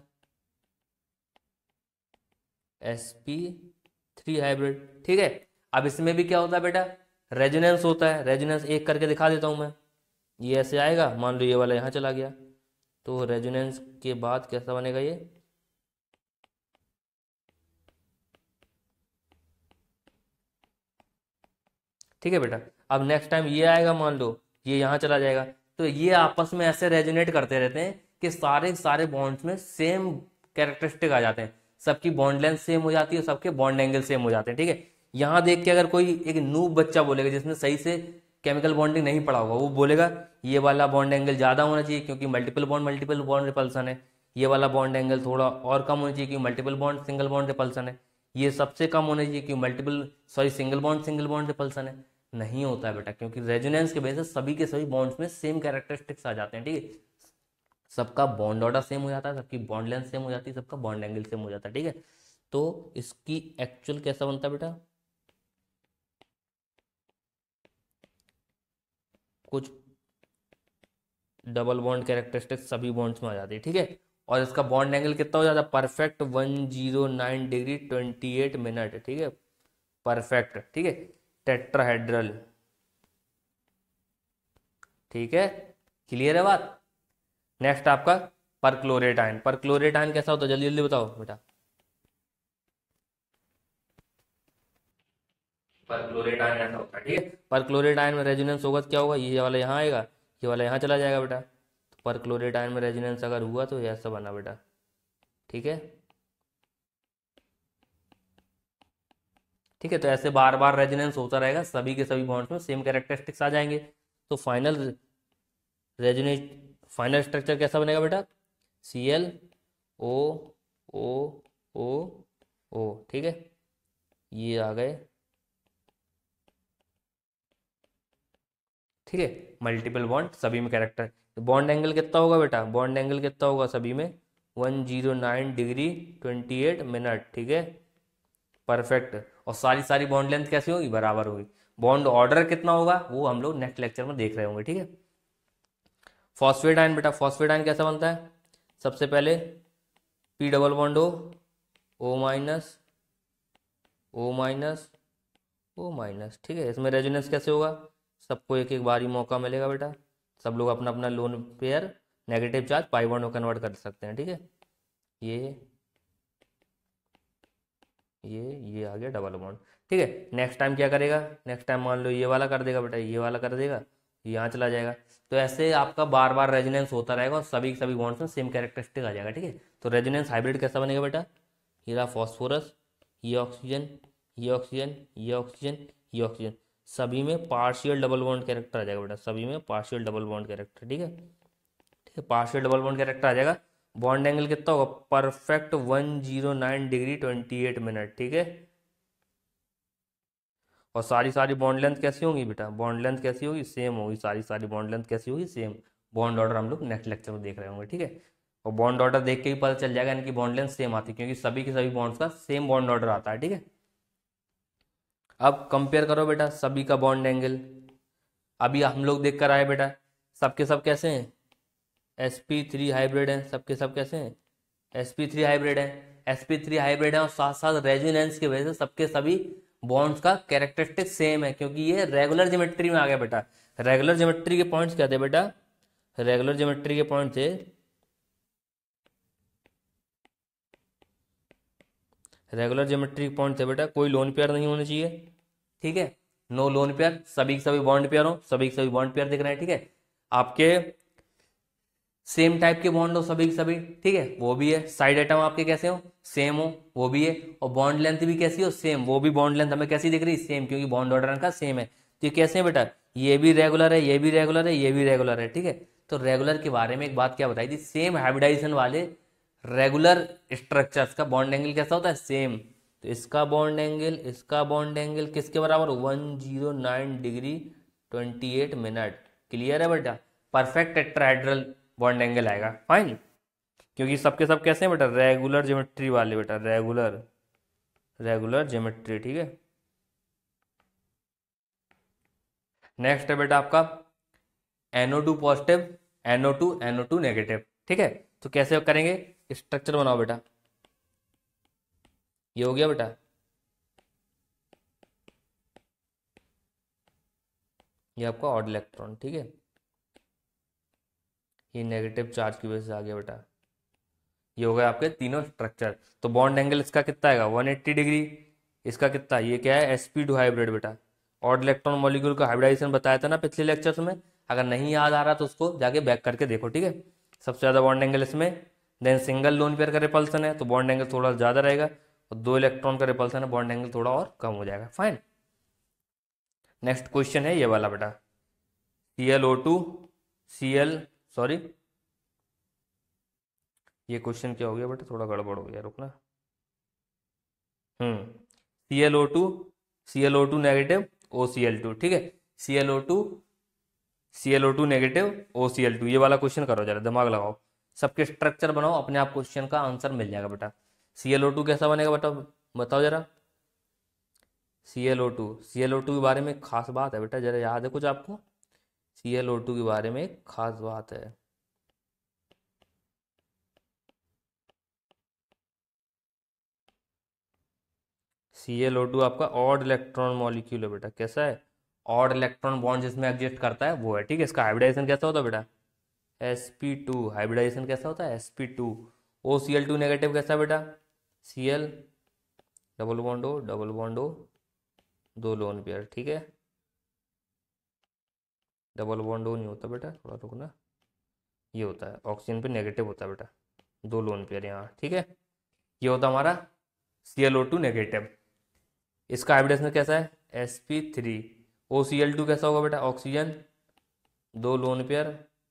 sp3 हाइब्रिड, ठीक है। अब इसमें भी क्या होता है बेटा, रेजोनेंस होता है, रेजोनेंस एक करके दिखा देता हूं मैं, ये ऐसे आएगा, मान लो ये वाला यहाँ चला गया, तो रेजोनेंस के बाद कैसा बनेगा ये, ठीक है बेटा। अब नेक्स्ट टाइम ये आएगा, मान लो ये यहाँ चला जाएगा, तो ये आपस में ऐसे रेजोनेट करते रहते हैं कि सारे सारे बॉन्ड्स में सेम कैरेक्टरिस्टिक आ जाते हैं, सबकी बॉन्ड लेंथ सेम हो जाती है, सबके बॉन्ड एंगल सेम हो जाते हैं, ठीक है। यहाँ देख के अगर कोई एक नूब बच्चा बोलेगा जिसने सही से केमिकल बॉन्डिंग नहीं पढ़ा होगा, वो बोलेगा ये वाला बॉन्ड एंगल ज्यादा होना चाहिए क्योंकि multiple bond multiple bond repulsion है, ये वाला बॉन्ड एंगल थोड़ा और कम होना चाहिए क्योंकि multiple bond single bond repulsion है, ये सबसे कम होना चाहिए, क्योंकि multiple sorry single bond single bond repulsion है, नहीं होता है बेटा, क्योंकि रेजोनेंस के वजह से सभी के सभी बॉन्ड्स में सेम कैरेक्टरिस्टिक्स आ जाते हैं, ठीक है। सबका बॉन्ड ऑर्डर सेम हो जाता है, सबकी बॉन्ड लेंथ सेम हो जाती है, सबका बॉन्ड एंगल सेम हो जाता है, ठीक है। तो इसकी एक्चुअल कैसा बनता है बेटा, कुछ डबल बॉन्ड कैरेक्टरिस्टिक्स सभी बॉन्ड्स में आ जाती है, ठीक है। और इसका बॉन्ड एंगल कितना हो जाता है, perfect one zero nine degree twenty eight minute, ठीक है, परफेक्ट, ठीक है, टेट्राहेड्रल, ठीक है, क्लियर है बात। नेक्स्ट आपका परक्लोरेट आयन, परक्लोरेट आयन कैसा होता है, जल्दी जल्दी बताओ बेटा। परक्लोरेट आयन ऐसा होता है, ठीक है। परक्लोरेट आयन में रेजोनेंस होगा तो क्या होगा, ये वाला यहाँ आएगा, ये वाला यहाँ चला जाएगा बेटा। तो परक्लोरेट आयन में रेजोनेंस अगर हुआ तो ऐसा बना बेटा, ठीक है, ठीक है। तो ऐसे बार बार रेजोनेंस होता रहेगा, सभी के सभी बॉन्ड्स में सेम कैरेक्टरिस्टिक्स आ जाएंगे। तो फाइनल रेजोनेट फाइनल स्ट्रक्चर कैसा बनेगा बेटा, सी एल ओ ओ ओ ओ, ठीक है, ये आ गए, ठीक है, मल्टीपल बॉन्ड सभी में कैरेक्टर। बॉन्ड एंगल कितना होगा बेटा, बॉन्ड एंगल कितना होगा सभी में, one zero nine degree twenty eight minute, ठीक है, परफेक्ट। और सारी सारी बॉन्ड लेंथ कैसी होगी, बराबर होगी। बॉन्ड ऑर्डर कितना होगा वो हम लोग नेक्स्ट लेक्चर में देख रहे होंगे, ठीक है। फॉस्फेट आयन बेटा, फॉस्फेट आयन कैसा बनता है, सबसे पहले P double bond O, O minus O minus O minus, ठीक है। इसमें रेजोनेंस कैसे होगा, सबको एक एक बारी मौका मिलेगा बेटा, सब लोग अपना अपना lone pair negative charge pi bond में कन्वर्ट कर सकते हैं, ठीक है। ये ये ये आ गया डबल बॉन्ड, ठीक है। नेक्स्ट टाइम क्या करेगा, नेक्स्ट टाइम मान लो ये वाला कर देगा बेटा, ये वाला कर देगा, यहाँ चला जाएगा। तो ऐसे आपका बार बार रेजोनेंस होता रहेगा और सभी सभी बॉन्ड्स में सेम कैरेक्टरिस्टिक आ जाएगा, ठीक है। तो रेजोनेंस हाइब्रिड कैसा बनेगा बेटा, ये रहा फॉस्फोरस, ये ऑक्सीजन, ये ऑक्सीजन, ये ऑक्सीजन, ये ऑक्सीजन, सभी में पार्शियल डबल बॉन्ड कैरेक्टर आ जाएगा बेटा, सभी में पार्शियल डबल बॉन्ड कैरेक्टर, ठीक है, ठीक है, पार्शियल डबल बॉन्ड कैरेक्टर आ जाएगा। बॉन्ड एंगल कितना होगा, perfect one zero nine degree twenty eight minute, ठीक है। और सारी सारी बॉन्ड लेंथ कैसी होगी बेटा, बॉन्ड लेंथ कैसी होगी, सेम होगी, सारी सारी बॉन्ड लेंथ कैसी होगी, सेम। बॉन्ड ऑर्डर हम लोग नेक्स्ट लेक्चर में देख रहे होंगे, ठीक है। और बॉन्ड ऑर्डर देख के ही पता चल जाएगा इनकी बॉन्ड लेंथ सेम आती है, क्योंकि सभी के सभी बॉन्ड्स का सेम बॉन्ड ऑर्डर आता है, ठीक है। अब कंपेयर करो बेटा सभी का बॉन्ड एंगल, अभी हम लोग देख कर आए बेटा, सबके सब कैसे हैं, एस पी थ्री हाइब्रिड है, सबके सब कैसे हैं, एस पी थ्री हाइब्रिड है, एस पी थ्री हाइब्रिड है, और साथ साथ रेजोनेंस की वजह से सबके सभी बॉन्ड्स का कैरेक्टरिस्टिक सेम है, क्योंकि ये रेगुलर ज्योमेट्री में आ गया बेटा। रेगुलर ज्योमेट्री के पॉइंट्स क्या थे बेटा, रेगुलर ज्योमेट्री के पॉइंट थे, रेगुलर ज्योमेट्री के पॉइंट थे बेटा, कोई लोन पेयर नहीं होने चाहिए, ठीक है, नो लोन पेयर, सभी सभी बॉन्ड पेयर हो, सभी सभी बॉन्ड पेयर दिख रहे हैं, ठीक है। आपके सेम टाइप के बॉन्ड हो सभी सभी, ठीक है, वो भी है। साइड एटम आपके कैसे हो, सेम हो, वो भी है। और बॉन्ड लेंथ भी कैसी हो, सेम, वो भी बॉन्ड लेंथ हमें कैसी दिख रही है, सेम, क्योंकि बॉन्ड ऑर्डर का सेम है। तो ये कैसे है बेटा, ये भी रेगुलर है, ये भी रेगुलर है, ये भी रेगुलर है, ठीक है। तो रेगुलर के बारे में एक बात क्या बताई थी, सेम हाइब्रिडाइजेशन वाले रेगुलर स्ट्रक्चर्स का बॉन्ड एंगल कैसा होता है, सेम। तो इसका बॉन्ड एंगल, इसका बॉन्ड एंगल किसके बराबर, one zero nine degree twenty eight minute, clear है बेटा। परफेक्ट टेट्राहेड्रल बॉन्ड एंगल आएगा, फाइन, क्योंकि सबके सब कैसे हैं बेटा, रेगुलर ज्योमेट्री वाले बेटा, रेगुलर रेगुलर ज्योमेट्री, ठीक है। नेक्स्ट है बेटा आपका N O two positive, N O two N O two negative, ठीक है। तो कैसे करेंगे, स्ट्रक्चर बनाओ बेटा, ये हो गया बेटा, ये आपका ऑड इलेक्ट्रॉन, ठीक है, ये नेगेटिव चार्ज की वजह से आ गया बेटा। ये हो गए आपके तीनों स्ट्रक्चर। तो बॉन्ड एंगल इसका कितना आएगा, वन एट्टी डिग्री, इसका कितना, ये क्या है, एस पी टू हाइब्रिड बेटा। ऑड इलेक्ट्रॉन मॉलिक्यूल का हाइब्रिडाइजेशन बताया था ना पिछले लेक्चर्स में, अगर नहीं याद आ रहा तो उसको जाके बैक करके देखो, ठीक है। सबसे ज़्यादा बॉन्ड एंगल इसमें, देन सिंगल लोन पेयर का रिपल्सन है तो बॉन्ड एंगल थोड़ा ज़्यादा रहेगा, और दो इलेक्ट्रॉन का रिपल्सन है, बॉन्ड एंगल थोड़ा और कम हो जाएगा, फाइन। नेक्स्ट क्वेश्चन है ये वाला बेटा, C L O two C L sorry ये क्वेश्चन क्या हो गया बेटा, थोड़ा गड़बड़ हो गया, रुकना, hmm C L O two C L O two negative O C L two, ठीक है, C L O two C L O two negative O C L two, ये वाला क्वेश्चन करो जरा, दिमाग लगाओ, सबके स्ट्रक्चर बनाओ, अपने आप क्वेश्चन का आंसर मिल जाएगा बेटा। सी एल ओ टू कैसा बनेगा बताओ, बताओ जरा। C L O two C L O two के बारे में एक खास बात है बेटा, जरा याद है कुछ आपको? सी एल ओ टू के बारे में एक खास बात है। सी एल ओ टू आपका ऑड इलेक्ट्रॉन मॉलिक्यूल है बेटा, कैसा है? ऑड इलेक्ट्रॉन बॉन्ड जिसमें एग्जिस्ट करता है वो है, ठीक है। इसका हाइब्रिडाइजेशन कैसा होता है बेटा? एस पी टू, हाइब्रिडाइजेशन कैसा होता है? S P two. O C L two negative कैसा है बेटा? C L double bond O double bond O, दो लोन पेयर, ठीक है। डबल बॉन्ड ओ नहीं होता बेटा, थोड़ा रुकना, ये होता है ऑक्सीजन पे नेगेटिव होता है बेटा, दो लोन पेयर यहाँ, ठीक है। ये होता है हमारा C L O two negative. इसका हाइब्रिडेशन कैसा है? S P three. O C L two कैसा होगा बेटा? ऑक्सीजन, दो lone pair,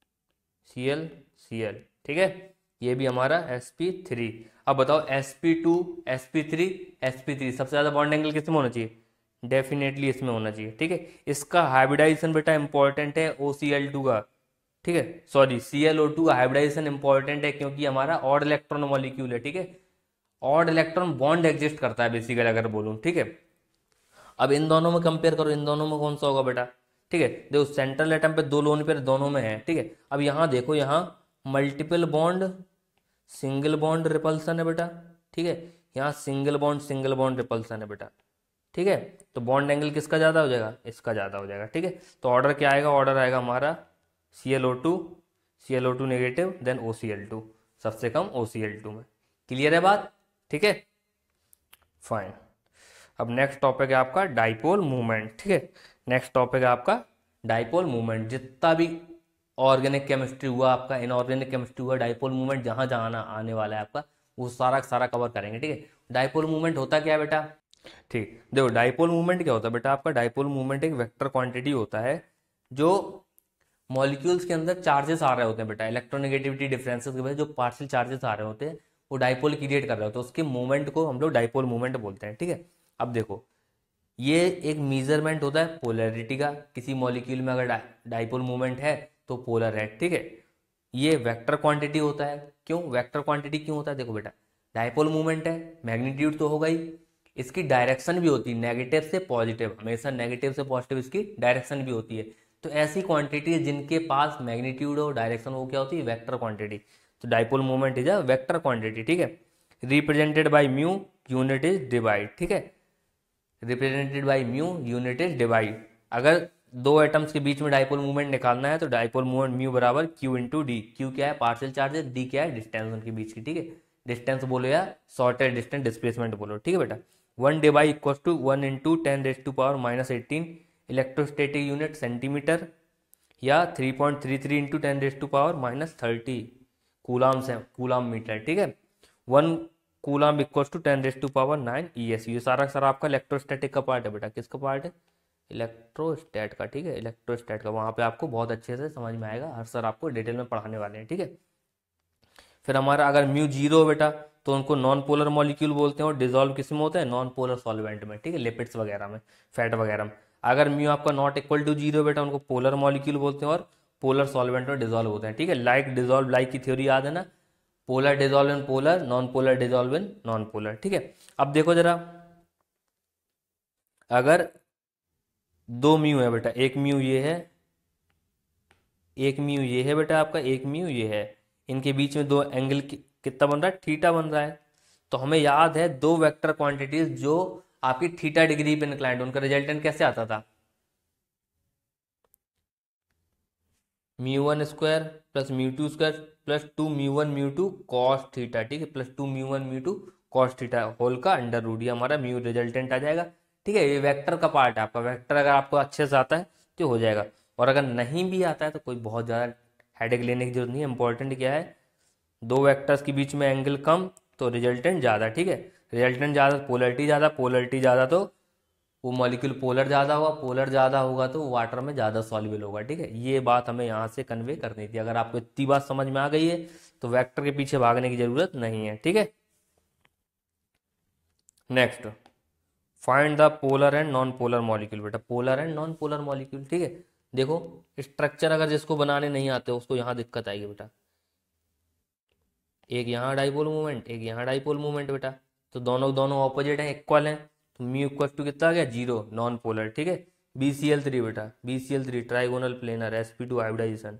C L C L, ठीक है। ये भी हमारा एस पी थ्री। अब बताओ S P two, S P three, S P three, सबसे ज़्यादा बॉन्ड एंगल किसमें होना चाहिए? डेफिनेटली इसमें होना चाहिए, ठीक है। इसका हाइब्रिडाइजेशन बेटा इंपॉर्टेंट है ओ सी एल टू का, ठीक है, sorry C L O two का हाइब्रिडाइजेशन इंपॉर्टेंट है क्योंकि हमारा ऑड इलेक्ट्रॉन मॉलिक्यूल है, ठीक है। ऑड इलेक्ट्रॉन बॉन्ड एग्जिस्ट करता है बेसिकली अगर बोलूं, ठीक है। अब इन दोनों में कंपेयर करो, इन दोनों में कौन सा होगा बेटा? ठीक है, देखो सेंट्रल एटम पे दो लोन पेयर दोनों में है, ठीक है। अब यहाँ देखो, यहाँ multiple bond single bond repulsion है बेटा, ठीक है। यहाँ single bond single bond repulsion है बेटा, ठीक है। तो बॉन्ड एंगल किसका ज़्यादा हो जाएगा? इसका ज़्यादा हो जाएगा, ठीक है। तो ऑर्डर क्या आएगा? ऑर्डर आएगा हमारा C L O two, C L O two negative, then O C L two, सबसे कम ओ सी एल टू में। क्लियर है बात? ठीक है, फाइन। अब नेक्स्ट टॉपिक है आपका डाइपोल मूवमेंट, ठीक है। नेक्स्ट टॉपिक है आपका डाइपोल मूवमेंट। जितना भी ऑर्गेनिक केमिस्ट्री हुआ आपका, इनऑर्गेनिक केमिस्ट्री हुआ, डाइपोल मूवमेंट जहाँ जहाँ आना आने वाला है आपका, वो सारा सारा कवर करेंगे, ठीक है। डाइपोल मूवमेंट होता क्या है बेटा? ठीक, देखो डाइपोल मूवमेंट क्या होता है बेटा आपका? डाइपोल मूवमेंट एक वेक्टर क्वांटिटी होता है जो मॉलिक्यूल्स के अंदर चार्जेस आ रहे होते हैं बेटा, इलेक्ट्रोनेगेटिविटी डिफरेंसेस की वजह से जो पार्शियल चार्जेस आ रहे होते हैं वो डाइपोल क्रिएट कर रहे होते हैं, उसके मूवमेंट को हम लोग डाइपोल मूवमेंट बोलते हैं, ठीक है। अब देखो, ये एक मेजरमेंट होता है पोलैरिटी का, किसी मॉलिक्यूल में अगर डाइपोल मूवमेंट है तो पोलर है, ठीक है। ये वेक्टर क्वांटिटी होता है। क्यों वेक्टर क्वांटिटी क्यों होता है? देखो बेटा, डाइपोल मूवमेंट है, मैग्नीट्यूड तो होगा ही, इसकी डायरेक्शन भी होती है नेगेटिव से पॉजिटिव, हमेशा नेगेटिव से पॉजिटिव इसकी डायरेक्शन भी होती है। तो ऐसी क्वांटिटी जिनके पास मैग्नीट्यूड और डायरेक्शन, वो क्या होती है? Vector quantity. तो dipole movement is a vector quantity, ठीक है। Represented by mu, unit is debye, ठीक है। Represented by mu, unit is debye. अगर दो एटम्स के बीच में डाइपोल मूवमेंट निकालना है तो डाइपोल मूवमेंट म्यू बराबर क्यू इंटू डी। क्यू क्या है? पार्शियल चार्जेस, डी क्या है? डिस्टेंस उनके बीच की, ठीक है। डिस्टेंस बोलो या शॉर्टेड डिस्टेंस डिस्प्लेसमेंट बोलो, ठीक है बेटा। One debye equal to one into ten raise to power minus eighteen electrostatic unit centimeter, या three point three three into ten raise to power minus thirty coulomb से coulomb meter, ठीक है। One coulomb equals to ten raise to power nine E S. ये सारा सारा आपका electrostatic का part है बेटा। किसका पार्ट है? इलेक्ट्रोस्टैट का, ठीक है, इलेक्ट्रोस्टैट का। वहाँ पे आपको बहुत अच्छे से समझ में आएगा, हर सर आपको डिटेल में पढ़ाने वाले हैं, ठीक है। फिर हमारा अगर म्यू जीरो हो बेटा तो उनको नॉन पोलर मॉलिक्यूल बोलते हैं और डिजोल्व किस में होते हैं? नॉन पोलर सॉल्वेंट में, ठीक है, लिपिड्स वगैरह में, फैट वगैरह में। अगर म्यू आपका नॉट इक्वल टू जीरो बेटा, उनको पोलर मॉलिक्यूल बोलते हैं और पोलर सॉल्वेंट में डिजोल्व होते हैं, ठीक है। लाइक डिजोल्व लाइक की थ्योरी याद है ना? Polar dissolve in polar, non polar dissolve in non polar, ठीक है। अब देखो जरा, अगर दो म्यू है बेटा, एक म्यू ये है, एक म्यू ये है बेटा आपका, एक म्यू ये है, इनके बीच में दो एंगल कितना बन रहा है? थीटा बन रहा है। तो हमें याद है दो वेक्टर क्वांटिटीज जो आपकी थीटा डिग्री पे इंक्लाइंड, उनका रिजल्टेंट कैसे आता था? Mu one square plus mu two square plus two mu one mu two cos theta, ठीक है, plus two mu one mu two cos theta whole का अंडर रूट, ये हमारा म्यू रिजल्टेंट आ जाएगा, ठीक है। ये वेक्टर का पार्ट है आपका। वेक्टर अगर आपको अच्छे से आता है तो हो जाएगा, और अगर नहीं भी आता है तो कोई बहुत ज़्यादा हेडेक लेने की जरूरत नहीं है। इंपॉर्टेंट क्या है? दो वेक्टर्स के बीच में एंगल कम तो रिजल्टेंट ज़्यादा, ठीक है। रिजल्टेंट ज़्यादा, पोलरिटी ज़्यादा, पोलरिटी ज़्यादा तो वो मॉलिक्यूल पोलर ज़्यादा होगा, पोलर ज़्यादा होगा तो वाटर में ज़्यादा सॉल्युबल होगा, ठीक है। ये बात हमें यहाँ से कन्वे करनी थी। अगर आपको इतनी बात समझ में आ गई है तो वेक्टर के पीछे भागने की ज़रूरत नहीं है, ठीक है। Next, find the polar and non polar molecule. बेटा polar and non polar molecule, ठीक है। देखो स्ट्रक्चर अगर जिसको बनाने नहीं आते उसको यहाँ दिक्कत आएगी बेटा। एक यहाँ डाइपोल मूवमेंट, एक यहाँ डाइपोल मूवमेंट बेटा, तो दोनों दोनों ऑपोजिट हैं, इक्वल हैं, तो म्यू इक्वल टू कितना आ गया, जीरो, नॉन पोलर, ठीक है। बी सी एल थ्री बेटा, B C L three trigonal planar, S P two hybridization,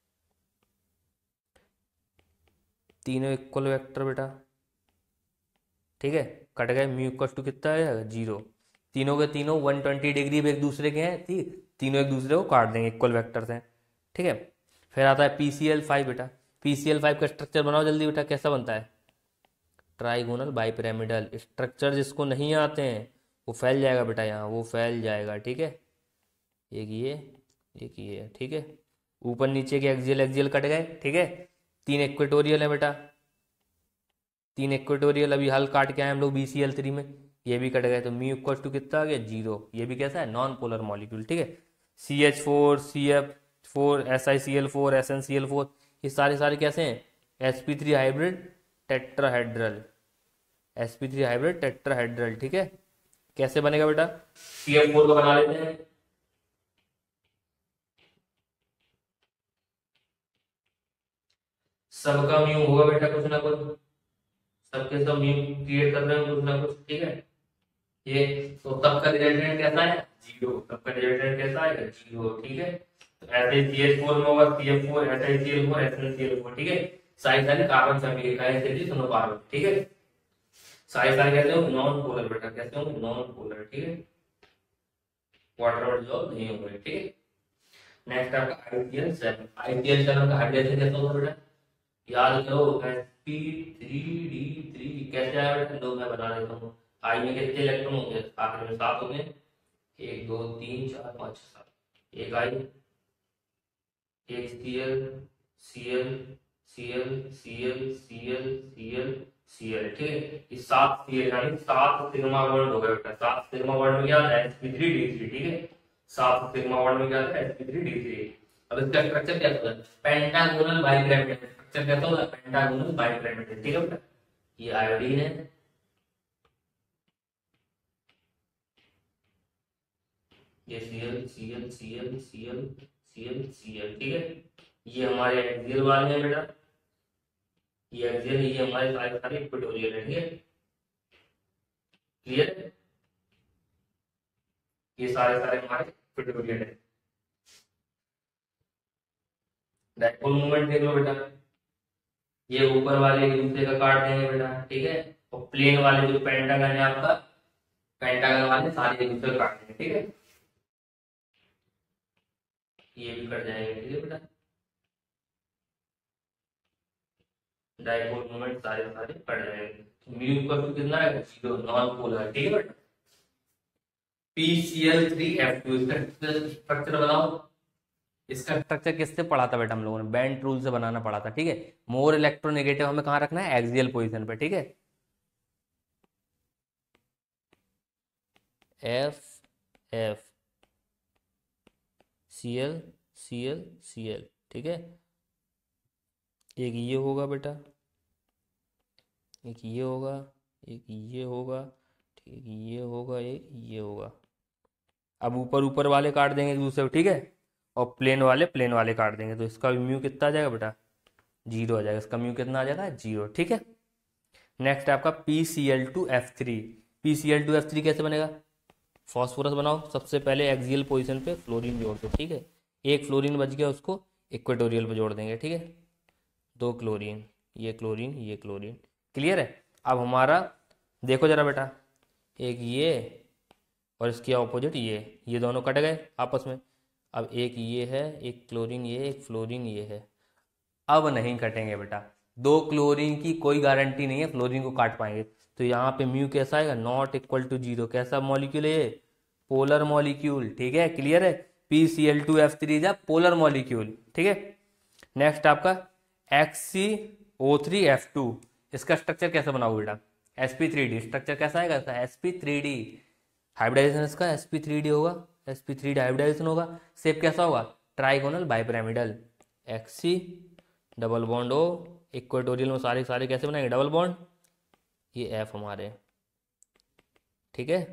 तीनों इक्वल वेक्टर बेटा, ठीक है। कट गए, म्यू इक्वल टू कितना है, जीरो। तीनों के तीनों वन ट्वेंटी डिग्री पे एक दूसरे के हैं, ठीक, तीनों एक दूसरे को काट देंगे, इक्वल वेक्टर्स हैं, ठीक है। फिर आता है पी सी एल फाइव बेटा, पी सी एल फाइव का स्ट्रक्चर बनाओ जल्दी बेटा, कैसा बनता है, ट्राइगोनल बाइपिरामिडल। स्ट्रक्चर जिसको नहीं आते हैं वो फैल जाएगा बेटा, यहाँ वो फैल जाएगा, ठीक है। एक ये, एक ये, ठीक है। ऊपर नीचे के एक्सियल एक्सियल कट गए, ठीक है। तीन इक्वेटोरियल है बेटा, तीन इक्वेटोरियल अभी हल काट के आए हम लोग बी सी एल थ्री में, ये भी कट गए, तो म्यू इक्वल टू कितना आ गया, जीरो। ये भी कैसा है, नॉन पोलर मॉलिक्यूल, ठीक है। C H four, C F four, S I C L four, S N C L four, ये सारे सारे कैसे हैं, S P three hybrid tetrahedral, S P three hybrid tetrahedral, ठीक है। कैसे बनेगा बेटा, सी एफ फोर को बना लेते हैं, सबका म्यू होगा बेटा कुछ ना कुछ, सबके सब म्यू क्रिएट कर रहे हैं कुछ ना कुछ, ठीक है। ये तो तब का रिजल्टेंट कैसा है, जीरो, तब का रिजल्टेंट कैसा आएगा, जीरो, ठीक है। तो ऐसे सी एच फोर में होगा C F four, S I C L four, S N C L four, ठीक है। सारे सारे कार्बन फैमिली लिखा है, ऐसे दोनों कार्बन, ठीक है। सारे सारे कहते हो नॉन पोलर बेटा, कहते हो नॉन पोलर, ठीक है। वाटर में डिसॉल्व नहीं होंगे, ठीक है। नेक्स्ट आपका I T L seven, I T L seven का हाइड्रोजन कैसा होगा बेटा, याद करो, S P three D three, कैसे आया बेटा, दो मैं बता देता हूँ। आई में कितने इलेक्ट्रॉन होंगे, आखिर में सात होंगे, एक दो तीन चार पाँच सात, एक आई, एक C L, C L, C L, C L, C L, C L, C L, ठीक है। ये सात सी एल यानी सात सिग्मा बॉन्ड हो गया बेटा, सात सिग्मा बॉन्ड में क्या आता है, S P three D three, ठीक है। सात सिग्मा बॉन्ड में क्या आता है, S P three D three. अब इसका स्ट्रक्चर क्या होता है, पेंटागोनल बाइपिरामिडल, स्ट्रक्चर कैसा होता है, पेंटागोनल बाइपिरामिडल, ठीक है बेटा। ये आयोडीन है, ये Cl, Cl, Cl, Cl, Cl, Cl, ठीक है। ये हमारे एक्सियल वाले हैं बेटा, ये एक्सियल, ये हमारे सारे सारे इक्वेटोरियल है, ठीक है। क्लियर है, ये सारे सारे हमारे इक्वेटोरियल है। डाइपोल मोमेंट देख लो बेटा, ये ऊपर वाले एक दूसरे का काट देंगे बेटा, ठीक है। और प्लेन वाले जो पेंटागन है आपका, पेंटागन वाले सारे एक दूसरे का काट देंगे, ठीक है। ये भी कट जाएंगे, ठीक है बेटा। डाइपोल मोमेंट सारे सारे कट जाएंगे, म्यू इक्वल टू कितना है, जीरो, नॉन पोलर, ठीक है बेटा। P C L three F two, इसका स्ट्रक्चर बनाओ। इसका स्ट्रक्चर किससे पढ़ा था बेटा, हम लोगों ने बेंट रूल से बनाना पड़ा था, ठीक है। मोर इलेक्ट्रोनेगेटिव हमें कहाँ रखना है, एक्सियल पोजीशन पे, ठीक है। F F C L C L C L, ठीक है। एक ये होगा बेटा, एक ये होगा, एक ये होगा, ठीक, ये होगा, एक ये होगा। अब ऊपर ऊपर वाले काट देंगे एक दूसरे को, ठीक है। और प्लेन वाले प्लेन वाले काट देंगे, तो इसका म्यू कितना आ जाएगा बेटा, जीरो आ जाएगा, इसका म्यू कितना आ जाएगा, जीरो, ठीक है। नेक्स्ट है आपका P C L two F three, P C L two F three कैसे बनेगा, फॉस्फोरस बनाओ, सबसे पहले एक्सियल पोजीशन पे फ्लोरीन जोड़ दो, ठीक है। एक फ्लोरीन बच गया, उसको इक्वेटोरियल पे जोड़ देंगे, ठीक है। दो क्लोरीन, ये क्लोरीन, ये क्लोरीन, क्लियर है। अब हमारा देखो जरा बेटा, एक ये और इसके ऑपोजिट ये ये दोनों कट गए आपस में। अब एक ये है, एक क्लोरीन ये, एक फ्लोरीन ये है। अब नहीं कटेंगे बेटा, दो क्लोरीन की कोई गारंटी नहीं है फ्लोरीन को काट पाएंगे, तो यहाँ पे म्यू कैसा आएगा, नॉट इक्वल टू जीरो। कैसा मॉलिक्यूल है ये, पोलर मॉलिक्यूल, ठीक है, क्लियर है। P C L two F three is polar molecule, ठीक है। नेक्स्ट आपका X C O three F two, इसका स्ट्रक्चर कैसा बनाओ बेटा, S P three D, structure कैसा आएगा, S P three D, hybridization इसका एस पी थ्री डी होगा, S P three D hybridization होगा। शेप कैसा होगा, trigonal bipyramidal, X C double bond O, equatorial में सारे सारे कैसे बनाएंगे, डबल बॉन्ड, ये एफ हमारे, ठीक है,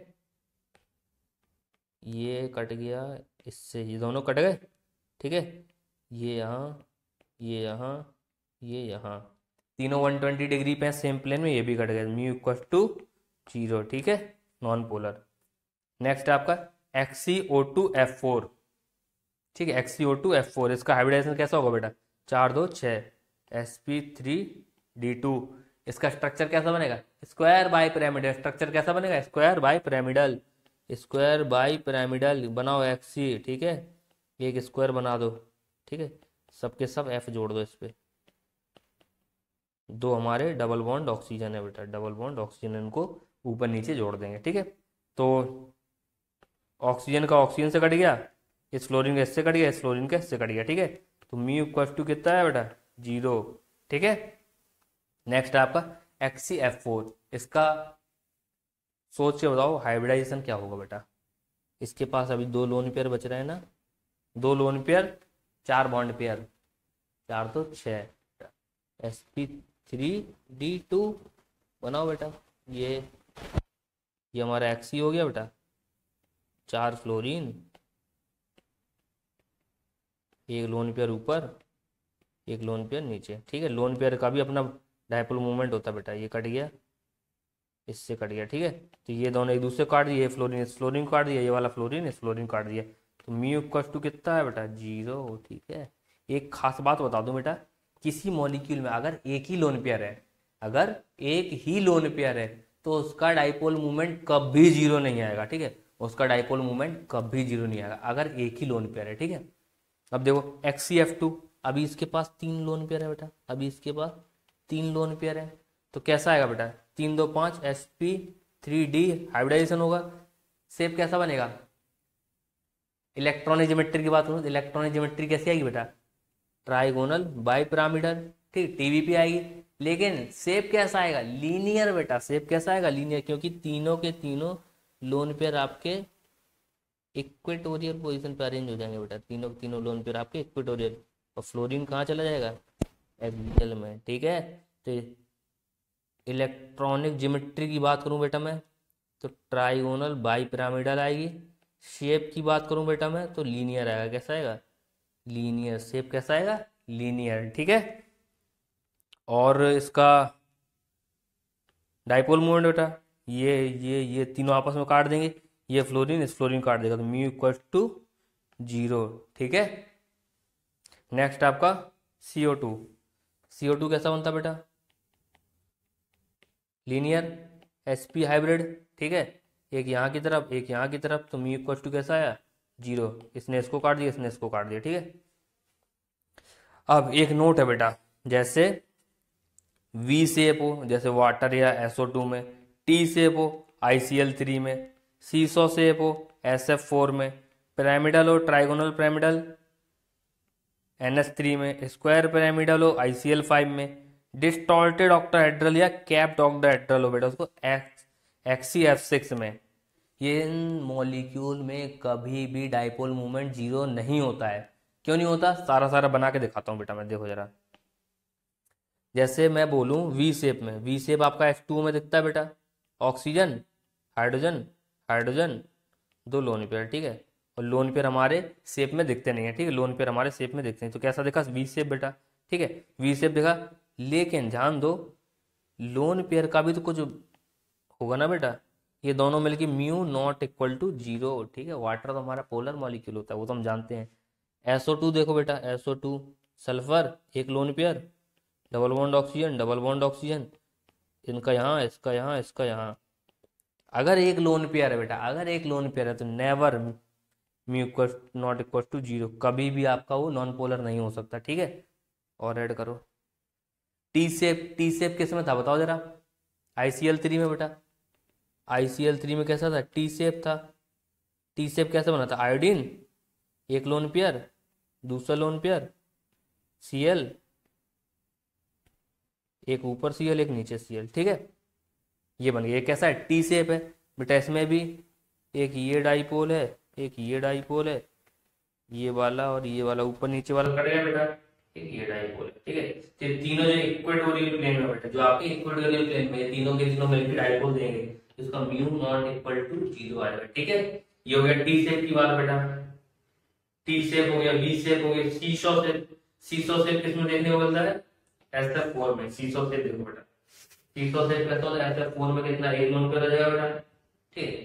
ये कट गया, इससे ये दोनों कट गए, ठीक है, ये यहाँ, ये यहाँ, ये यहाँ, तीनों वन ट्वेंटी डिग्री पे सेम प्लेन में, ये भी कट गए, म्यू इक्वल टू जीरो, ठीक है, नॉन पोलर। नेक्स्ट है आपका X C O two F four, ठीक है, X C O two F four, इसका हाइब्रिडाइजेशन कैसा होगा बेटा, चार दो छः, S P three D two. इसका स्ट्रक्चर कैसा बनेगा, स्क्वायर बाय पिरामिडल, स्ट्रक्चर कैसा बनेगा, square bipyramidal, square bipyramidal बनाओ एक्स सी, ठीक है, एक स्क्वायर बना दो, ठीक है, सबके सब एफ जोड़ दो इस पे, दो हमारे डबल बॉन्ड ऑक्सीजन है बेटा, डबल बॉन्ड ऑक्सीजन, इनको ऊपर नीचे जोड़ देंगे, ठीक है। तो ऑक्सीजन का ऑक्सीजन से कट गया, इस फ्लोरीन का इससे कट गया, इस फ्लोरीन का इससे कट गया, ठीक है, तो म्यू इक्वल टू कितना है बेटा, जीरो, ठीक है। नेक्स्ट है आपका एक्स सी एफ फोर, इसका सोच के बताओ हाइब्रिडाइजेशन क्या होगा बेटा। इसके पास अभी दो लोन पेयर बच रहे हैं ना, दो लोन पेयर, चार बॉन्ड पेयर, चार तो छः, S P three D two बनाओ बेटा, ये ये हमारा एक्स सी हो गया बेटा, चार फ्लोरीन, एक लोन पेयर ऊपर, एक लोन पेयर नीचे, ठीक है। लोन पेयर का भी अपना डायपोल मूवमेंट होता है बेटा, ये कट गया, इससे कट गया, ठीक है, तो ये दोनों एक दूसरे काट दिए, फ्लोरीन इस फ्लोरीन काट दिया, ये वाला फ्लोरीन इस फ्लोरीन काट दिया, तो म्यू इक्वल टू कितना है बेटा, जीरो, ठीक है। एक खास बात बता दूं बेटा, किसी मॉलिक्यूल में अगर एक ही लोन पेयर है, अगर एक ही लोन पेयर है तो उसका डाइपोल मूवमेंट कभी जीरो नहीं आएगा, ठीक है, उसका डाइपोल मूवमेंट कभी जीरो नहीं आएगा अगर एक ही लोन पेयर है, ठीक है। अब देखो एक्स सी एफ टू, अभी इसके पास तीन लोन पेयर है बेटा, अभी इसके पास तीन लोन पेयर है, तो कैसा आएगा बेटा, तीन दो पाँच, S P three D, hybridization होगा, शेप कैसा बनेगा, इलेक्ट्रॉनिक ज्योमेट्री की बात करूँ, इलेक्ट्रॉनिक ज्योमेट्री कैसी आएगी बेटा, ट्राइगोनल बाई पिरामिडल, ठीक, टीवीपी आएगी, लेकिन शेप कैसा आएगा, लीनियर बेटा, शेप कैसा आएगा, लीनियर, क्योंकि तीनों के तीनों लोन पेयर आपके इक्वेटोरियल पोजीशन पे अरेंज हो जाएंगे बेटा, तीनों तीनों लोन पेयर आपके इक्वेटोरियल, और फ्लोरीन कहाँ चला जाएगा, एक्सियल में, ठीक है। तो इलेक्ट्रॉनिक ज्योमेट्री की बात करूं बेटा मैं, तो ट्राइगोनल बाई पिरामिडल आएगी, शेप की बात करूं बेटा मैं, तो लीनियर आएगा, कैसा आएगा, लीनियर, शेप कैसा आएगा, लीनियर, ठीक है। और इसका डाइपोल मोमेंट बेटा, ये ये ये तीनों आपस में काट देंगे, ये फ्लोरीन इस फ्लोरीन काट देगा, तो म्यू इक्वल टू जीरो, ठीक है। नेक्स्ट आपका सी O two, C O to कैसा बनता बेटा, लीनियर, एसपी हाइब्रिड, ठीक है, एक यहाँ की तरफ एक यहाँ की तरफ, तो म्यू इक्वल टू कैसा आया, जीरो, इसने इसको काट दिया, इसने इसको काट दिया, ठीक है। अब एक नोट है बेटा, जैसे वी शेप हो जैसे वाटर या एस ओ टू में, टी शेप हो आई सी एल थ्री में, सीसो शेप हो एस एफ फोर में, पिरामिडल हो trigonal pyramidal N S three में, स्क्वायर पिरामिडल हो आई सी एल फाइव में, डिस्टॉर्टेड ऑक्टाहेड्रल या कैप्ड ऑक्टाहेड्रल हो बेटा उसको एक्स सी एफ सिक्स में, ये इन मॉलिक्यूल में कभी भी डाइपोल मूवमेंट जीरो नहीं होता है। क्यों नहीं होता, सारा सारा बना के दिखाता हूँ बेटा मैं, देखो जरा। जैसे मैं बोलूँ वी शेप में, वी शेप आपका एफ टू में दिखता है बेटा, ऑक्सीजन हाइड्रोजन हाइड्रोजन दो लोन पेयर, ठीक है, और लोन पेयर हमारे शेप में दिखते नहीं है, ठीक है, लोन पेयर हमारे शेप में दिखते हैं, तो कैसा दिखा, वी शेप बेटा, ठीक है, वी शेप दिखा। लेकिन ध्यान दो, लोन पेयर का भी तो कुछ होगा ना बेटा, ये दोनों मिलके mu not equal to zero, ठीक है, वाटर तो हमारा पोलर मॉलिक्यूल होता है, वो तो हम जानते हैं। एस ओ टू देखो बेटा, एस ओ टू सल्फर, एक lone pair, double bond oxygen double bond oxygen, इनका यहाँ इसका यहाँ इसका यहाँ, अगर एक लोन पेयर है बेटा, अगर एक लोन पेयर है तो never mu equal not equal to zero, कभी भी आपका वो नॉन पोलर नहीं हो सकता, ठीक है। और ऐड करो टी शेप, टी शेप किस में था बताओ जरा, आई सी एल थ्री में बेटा, आई सी एल थ्री में कैसा था, टी शेप था। टी शेप कैसे बना था, आयोडीन एक लोन पेयर, दूसरा लोन पेयर सी एल, एक ऊपर सी एल एक नीचे सी एल, ठीक है, ये बन गया। ये कैसा है, टी शेप है बेटा, इसमें भी एक ये डाइपोल है, एक ये डाइपोल है, ये वाला और ये वाला ऊपर नीचे वाला कट गया बेटा, एक ये डाइपोल है, ठीक है। तो तीनों जो इक्वेटोरियल प्लेन में बेटा, जो आपके इक्वेटोरियल प्लेन में तीनों के तीनों मिलकर डाइपोल देंगे, इसका mu not equal to zero आएगा। ठीक है, ये हो गया टी शेप की बात बेटा। टी शेप हो गया, वी शेप हो गया, सीसॉ शेप। सीसॉ शेप किसमें देखने को मिलता है? एस एफ फोर में। सीसॉ शेप देखो बेटा, सीसॉ शेप कैसा होता है? एस एफ फोर में कितना? एक लोन पे रह जाएगा बेटा। ठीक है,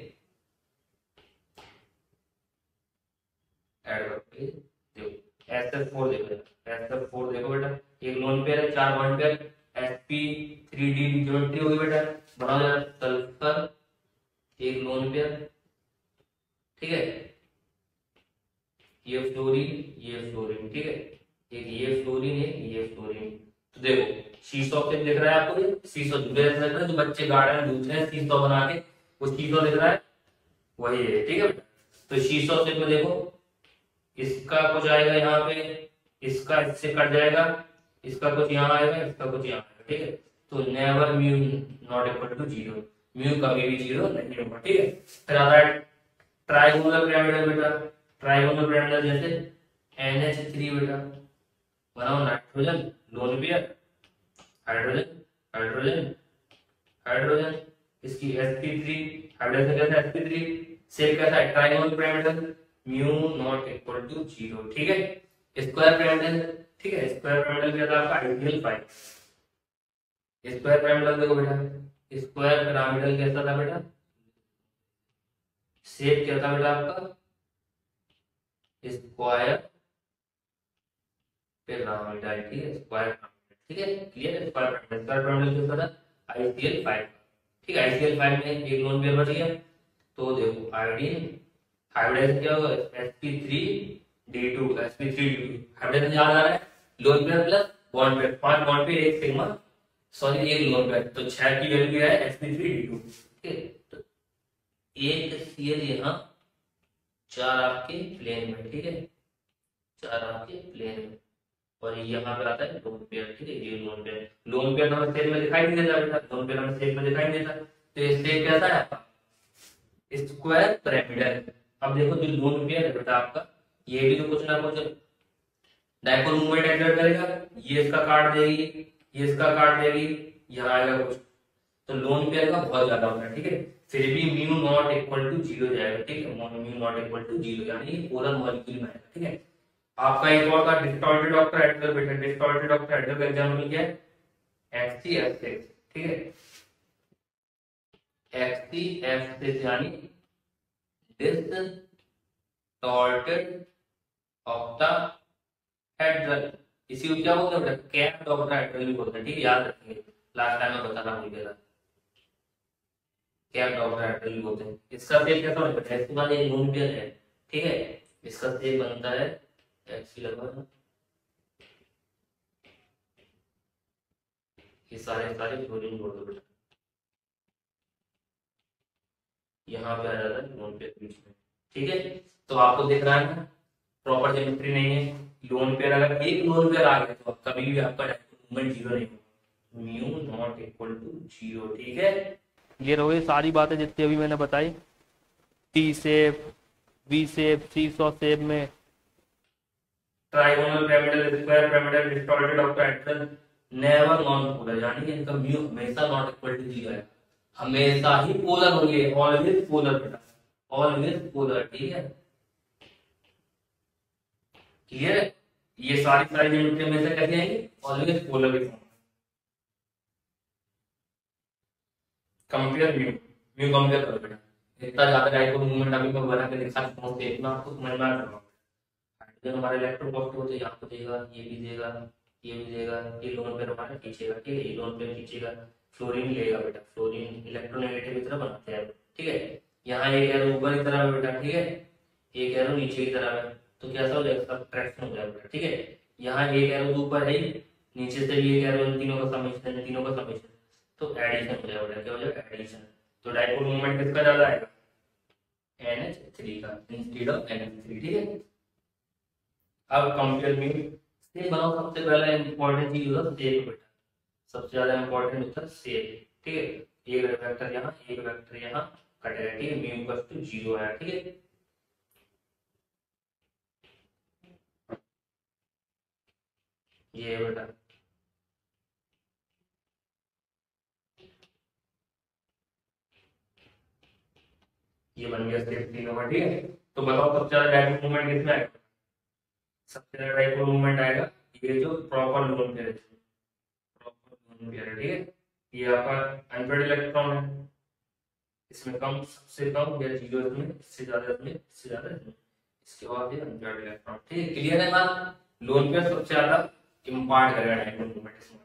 ऐड करके देखो एस एफ फोर देखो बेटा, एस एफ फोर देखो बेटा, एक लोन पेयर है, चार bond pair, S P three D geometry होगी बेटा। बनाओ जरा सल्फर, एक लोन पेयर। ठीक है, ये फ्लोरीन, ये फ्लोरीन। ठीक है, एक ये फ्लोरीन है, ये फ्लोरीन। तो देखो शीशो से दिख रहा है आपको, ये शीशो लग रहा है, जो बच्चे गार्डन में दूसरे शीशो बना के वो शीशो दिख रहा है, वही है। ठीक है बेटा, तो शीशो से में देखो इसका कुछ आएगा यहाँ पे, इसका इससे कट जाएगा, इसका कुछ यहाँ आएगा, इसका कुछ यहाँ आएगा। ठीक है, तो never mu not equal to zero, mu कभी भी जीरो नहीं होगा। ठीक है, फिर आता है ट्राइगोनल पिरामिडल बेटा। ट्राइगोनल पिरामिडल जैसे एन एच थ्री बेटा, बनाओ nitrogen, lone pair, hydrogen, hydrogen, hydrogen, इसकी एस पी थ्री, हाइड्रोजन कैसा एस पी थ्री, शेप कैसा है? Trigonal pyramidal, mu not equal to zero. ठीक है, स्क्वायर पिरामिडल। ठीक है, स्क्वायर पिरामिडल क्या था आपका? Ideal five. स्क्वायर पिरामिडल देखो बेटा, स्क्वायर पिरामिडल कैसा था बेटा? शेप क्या था बेटा आपका? Square pyramidal. ठीक है, स्क्वायर पिरामिडल। ठीक है, clear? Square pyramidal, square pyramidal कैसा था? ICL five. ठीक है, आईसीएल फाइव में एक लोन पेयर बच गया। तो देखो आयोडीन, हाइब्रिडाइजेशन क्या होगा? S P three D two, S P three D two, hybridization याद आ रहा है? Lone pair plus bond pair, पांच बॉन्ड पेयर एक सिग्मा, सॉरी एक लोन पेयर, तो छह की वैल्यू क्या है? S P three D two. ठीक है, तो एक सीएल यहाँ, चार आपके प्लेन में। ठीक है, चार आपके प्लेन में, और यहाँ पे आता है लोन पेयर। ठीक है, ये लोन पेयर, लोन पेयर हमें शेप में दिखाई नहीं देता बेटा, लोन पेयर हमें शेप में दिखाई नहीं देता, तो ये शेप कैसा है आपका? Square pyramidal. अब देखो जो लोन पेयर है बेटा आपका, ये भी तो कुछ ना कुछ डायपोल मूवमेंट एक्सर्ट करेगा, ये इसका काट देगी, ये इसका काट देगी, यहाँ आएगा कुछ, तो लोन पेयर का बहुत ज्यादा होता है। ठीक है, फिर भी mu not equal to zero जाएगा। ठीक है, mu not equal to zero, यानी पोलर मॉलिक्यूल में आएगा। ठीक है, आपका एक और था डिस्टॉर्टेड ऑक्टाहेड्रल बेटा। डिस्टॉर्टेड ऑक्टाहेड्रल का एग्जांपल क्या है? X C F six. ठीक है, एक्स सी एफ सिक्स यानी डिस्टॉर्टेड ऑक्टाहेड्रल। इसी को क्या बोलते हैं बेटा? कैप्ड ऑक्टाहेड्रल भी बोलते हैं। ठीक है, याद रखेंगे, लास्ट टाइम में बताना भूल गया था, कैप्ड ऑक्टाहेड्रल भी बोलते हैं। इसका शेप कैसा होता है? इसके बाद एक लोन पेयर है। ठीक है, इसका शेप बनता है एक्स लगभग, ये सारे सारे फ्लोरीन जोड़ दो बेटा, यहाँ पे आ जाता है लोन पेयर बीच में। ठीक है, तो आपको दिख रहा है ना, प्रॉपर ज्योमेट्री नहीं है। लोन पेयर, अगर एक लोन पेयर आ गया तो कभी भी आपका मूवमेंट जीरो नहीं होगा, mu not equal to zero. ठीक है, ये रहो ये सारी बातें जितनी अभी मैंने बताई, T shape, V shape, seesaw shape में, trigonal pyramidal, square pyramidal, distorted octahedral, never non polar, यानी इनका म्यू हमेशा नॉट इक्वल टू जीरो है, हमेशा ही पोलर होंगे, ऑलवेज पोलर बेटा, ऑलवेज पोलर। ठीक है, क्लियर है? ये सारी सारी ज्योमेट्री हमेशा कैसे आएंगे? ऑलवेज पोलर के form. Compare mu, mu compare करो बेटा, इतना ज्यादा डायपोल मूवमेंट अभी मैं बना के दिखा सकता हूँ, इतना आपको समझ में आ रहा है। हाइड्रोजन हमारे इलेक्ट्रॉन पॉजिटिव होते हैं, यहाँ को देगा, ये भी देगा, ये भी देगा, ये लोन पेयर हमारा खींचेगा। ठीक है, ये लोन पेयर खींचेगा, फ्लोरीन लेगा बेटा, फ्लोरीन इलेक्ट्रोनेगेटिव की तरह बनाते हैं। ठीक है, यहाँ एक एरो ऊपर की तरफ है बेटा। ठीक है, एक एरो नीचे की तरफ है, तो कैसा हो जाएगा? सब्ट्रैक्शन हो जाएगा बेटा। ठीक है, यहाँ एक एरो ऊपर है, नीचे से भी एक एरो, इन तीनों का समेशन, इन तीनों का समेशन, तो एडिशन हो जाएगा। क्या हो जाएगा? एडिशन। तो डायपोल मोमेंट किसका ज्यादा आएगा? एन एच थ्री का instead of N H three. ठीक है, अब कंपेयर म्यू से बनाओ, सबसे पहला इंपॉर्टेंट चीज होता है शेप बेटा, सबसे ज्यादा इंपॉर्टेंट होता है शेप। ठीक है, एक वेक्टर यहाँ, एक वेक्टर यहाँ कटेगा। ठीक है, म्यू इक्वल टू जीरो है। ठीक है, ये बेटा ये बन गया स्टेट तीन होगा, ठीक है। तो बताओ सबसे ज्यादा डाइपोल मोमेंट किसमें आएगा? सबसे ज्यादा डाइपोल मोमेंट आएगा ये जो प्रॉपर लोन पेयर है, प्रॉपर लोन पेयर है, ठीक है। ये आपका अनपेड इलेक्ट्रॉन है, इसमें कम, सबसे कम या जीरो इसमें, इससे ज्यादा इसमें, इससे ज्यादा इसमें, इसके बाद ये अनपेड इलेक्ट्रॉन, ठीक है। क्लियर है बात? लोन पेयर सबसे ज्यादा इंपार्ट करेगा डाइपोल मोमेंट इसमें।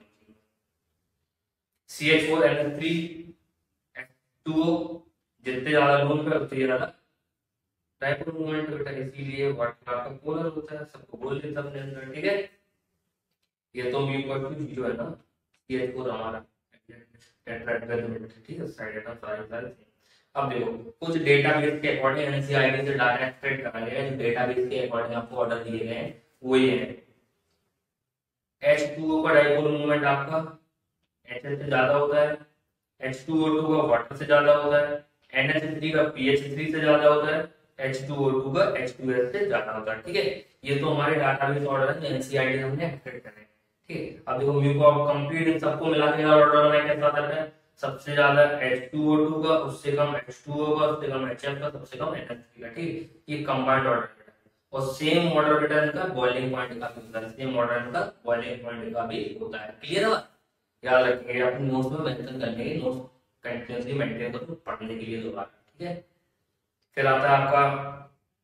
C H four N H three two O, जितने ज्यादा लोन पेयर उतने ज्यादा डाइपोल मोमेंट बेटा, इसीलिए वाटर आपका पोलर होता है, सबको बोल देता अपने अंदर, ठीक है। ये तो म्यू इक्वल टू जीरो है ना, सी एच फोर हमारा टेट्राहेड्रल, ठीक है। साइड एटम सारे सारे। अब देखो कुछ डेटाबेस के अकॉर्डिंग एनसीईआरटी से डाटा एक्सट्रैक्ट करा गया है, जो डेटाबेस के अकॉर्डिंग आपको ऑर्डर दिए गए हैं वो ये है। एच टू ओ का डाइपोल मोमेंट आपका एच से ज्यादा होता है, एच टू ओ टू का वाटर से ज्यादा होता है, एन एच थ्री का पी एच थ्री से ज्यादा होता है, एच टू ओ टू का एच टू एस से ज्यादा होता है, ठीक है। ये तो हमारे डाटाबेस ऑर्डर है, एनसीईआरटी से हमने एक्सट्रैक्ट करे, ठीक है। अब देखो म्यू को कंप्लीट इन सबको मिला के ऑर्डर में कैसा आता है? सबसे ज्यादा एच टू ओ टू का, उससे कम एच टू ओ का, उससे कम एच एफ का, सबसे कम एन एच थ्री का, ठीक है। ये कंबाइंड ऑर्डर है। और सेम ऑर्डर बेटा इनका बॉइलिंग पॉइंट का भी होता है, सेम ऑर्डर इनका बॉइलिंग पॉइंट का भी होता है। क्लियर है बात? याद रखेंगे, अपने नोट्स में मेंशन करने के, नोट्स कंटिन्यूअसली मेंटेन करो पढ़ने के लिए दोबारा, ठीक है। फिर आता है आपका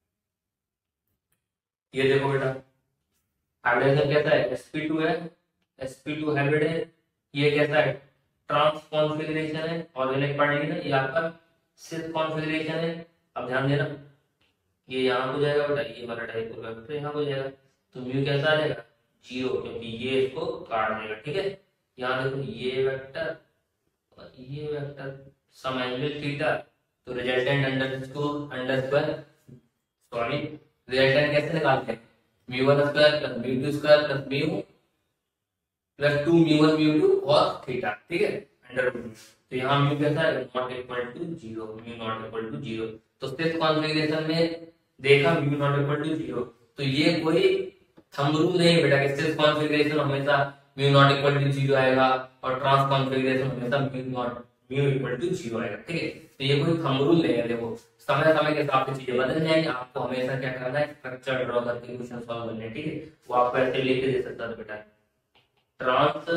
ये देखो बेटा, हाइड्रोजन कैसा है? एस पी टू है, एस पी टू हाइब्रिड है। ये कैसा है? ट्रांस कॉन्फिगरेशन है, ऑर्गेनिक पार्टिकल है। ये आपका सिस कॉन्फिगरेशन है। अब ध्यान देना, ये यहाँ हो जाएगा बेटा, ये वाला डाइपोल वेक्टर यहाँ हो जाएगा, तो म्यू कैसा आ जाएगा? जीरो, क्योंकि ये इसको काट देगा, ठीक है। यहाँ देखो ये वेक्टर और ये वेक्टर सम एंगल थीटा, तो resultant under square under square sorry resultant कैसे निकालते हैं? Mu one square plus mu two square plus mu plus two mu one mu two और थीटा, ठीक है, अंडर रूट। तो यहाँ म्यू कैसा है? Not equal to zero, mu not equal to zero. तो सिस कॉन्फिगरेशन में देखा mu not equal to zero, तो ये कोई थंब रूल नहीं बेटा कि सिस कॉन्फिगरेशन हमेशा mu not equal to zero आएगा और ट्रांस कॉन्फिगरेशन हमेशा mu not mu equal to zero आएगा, ठीक है। तो ये कोई थंब रूल नहीं है। देखो समय समय के हिसाब से चीजें बदल जाएंगी, आपको हमेशा क्या करना है? स्ट्रक्चर ड्रॉ करके क्वेश्चन सॉल्व करने, ठीक है। वो आपको ऐसे लेके दे सकता था बेटा, trans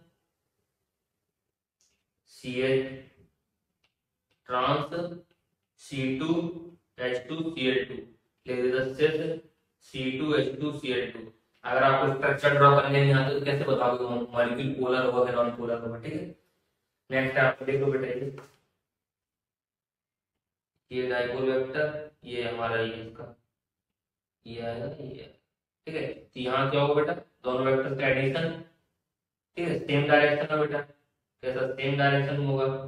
C H trans C two H two C L two C two H two C L two. अगर आपको स्ट्रक्चर ड्रॉ करने नहीं आता तो कैसे बताओगे मॉलिक्यूल पोलर होगा कि नॉन पोलर होगा, ठीक है। नेक्स्ट आप देखो बेटा, ये डाइपोल वेक्टर, ये हमारा ये इसका ये आएगा, ये, ठीक है। तो यहाँ क्या होगा बेटा? दोनों वेक्टर का एडिशन, ठीक है, सेम डायरेक्शन में बेटा। कैसा सेम डायरेक्शन में होगा?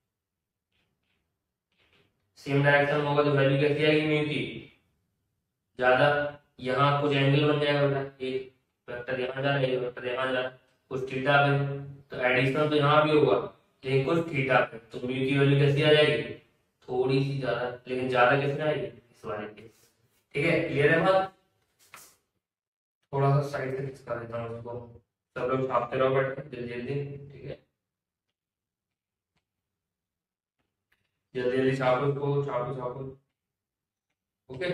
सेम डायरेक्शन में होगा तो वैल्यू कैसी आएगी म्यू की? ज्यादा। यहाँ कुछ एंगल बन जाएगा बेटा, एक वेक्टर यहाँ जा रहा है, एक वेक्टर यहाँ जा रहा है, कुछ थीटा पे, तो एडिशन तो यहाँ भी होगा लेकिन कुछ थीटा पे, तो म्यू की वैल्यू कैसी आ जाएगी? थोड़ी सी ज्यादा, लेकिन ज्यादा किसमें आएगी? इस वाले के, ठीक है। क्लियर है बात? थोड़ा सा साइड से खिसका देता हूँ उसको, सब लोग छापते रहो बैठ कर जल्दी जल्दी, ठीक है। जल्दी जल्दी छापो उसको, छापो छापो, ओके।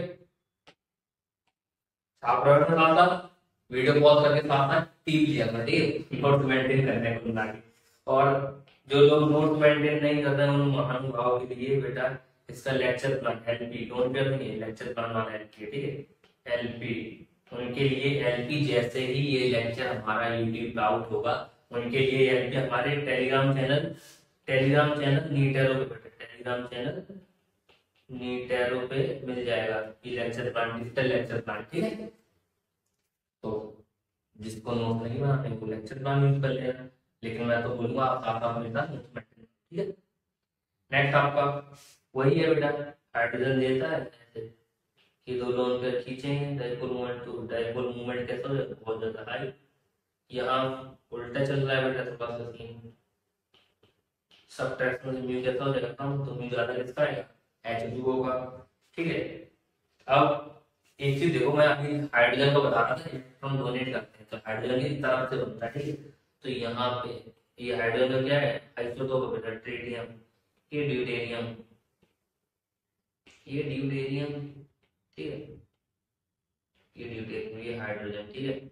छाप रहे हो ना, साथ वीडियो पॉज करके साथ साथ टीप लिया करना, ठीक है, नोट मेंटेन करने को ना। और जो लोग नोट मेंटेन नहीं करते हैं उन महानुभावों के लिए बेटा इसका lecture plan LP, note pair नहीं है, लेक्चर प्लान वाला एलपी, ठीक है, एलपी। उनके लिए एलपी जैसे ही ये लेक्चर हमारा यूट्यूब पे आउट होगा, उनके लिए एलपी हमारे टेलीग्राम चैनल टेलीग्राम चैनल नीटेरो पे बेटा, टेलीग्राम चैनल नीटेरो पे मिल जाएगा ये lecture plan, digital lecture plan, ठीक है। तो जिसको नोट नहीं बनाने वो लेक्चर प्लान यूज कर लेना, लेकिन मैं तो बोलूंगा आप साथ साथ मेरे साथ नोट मेंटेन, ठीक है। नेक्स्ट आपका वही है बेटा, हाइड्रोजन देता है ऐसे कि दो लोन पे खींचेंगे, dipole moment to dipole moment कैसा हो जाता है? बहुत ज्यादा हाई। यहाँ उल्टा चल रहा है बेटा थोड़ा सा सीन, सबट्रैक्शन में म्यू कैसा हो जाएगा? कम, तो म्यू ज्यादा किसका आएगा? एच टू ओ का, ठीक है। अब एक चीज देखो, मैं अभी हाइड्रोजन को बता रहा था इलेक्ट्रॉन डोनेट करते हैं तो हाइड्रोजन की तरफ से बनता है, ठीक है। तो यहाँ पे ये हाइड्रोजन क्या है? आइसोटोप बेटा, ट्रिटियम, ये ड्यूटेरियम, ये ड्यूटेरियम, ठीक है, ये ड्यूटेरियम, ये हाइड्रोजन, ठीक है,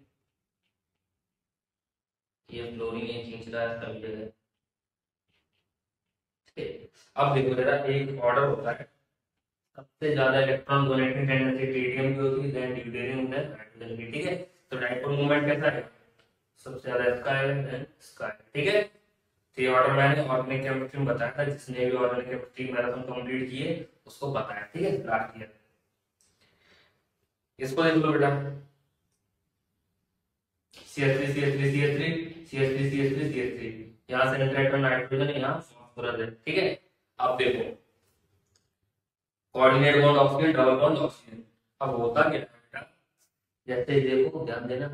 ये फ्लोरीन ये खींच रहा है सभी जगह, ठीक है। अब देखो जरा, एक ऑर्डर होता है, सबसे ज्यादा इलेक्ट्रॉन डोनेटिंग टेंडेंसी ट्रिटियम की होती है, देन ड्यूटेरियम, देन हाइड्रोजन की, ठीक है। तो डाइपोल मोमेंट कैसा है, सबसे ज्यादा इसका है, देन इसका है, ठीक है। तो ये ऑर्डर मैंने ऑर्गेनिक केमिस्ट्री में बताया था, जिसने भी ऑर्गेनिक केमिस्ट्री मैराथन कंप्लीट किए उसको बताया, ठीक है, लास्ट ईयर। इसको देख लो बेटा, C H three C H three C H three C H three C H three C H three, यहाँ से नाइट्रोजन नाइट्रोजन, यहाँ फॉस्फोरस है, ठीक है। अब देखो coordinate bond oxygen, double bond oxygen. अब होता क्या है बेटा, जैसे देखो ध्यान देना,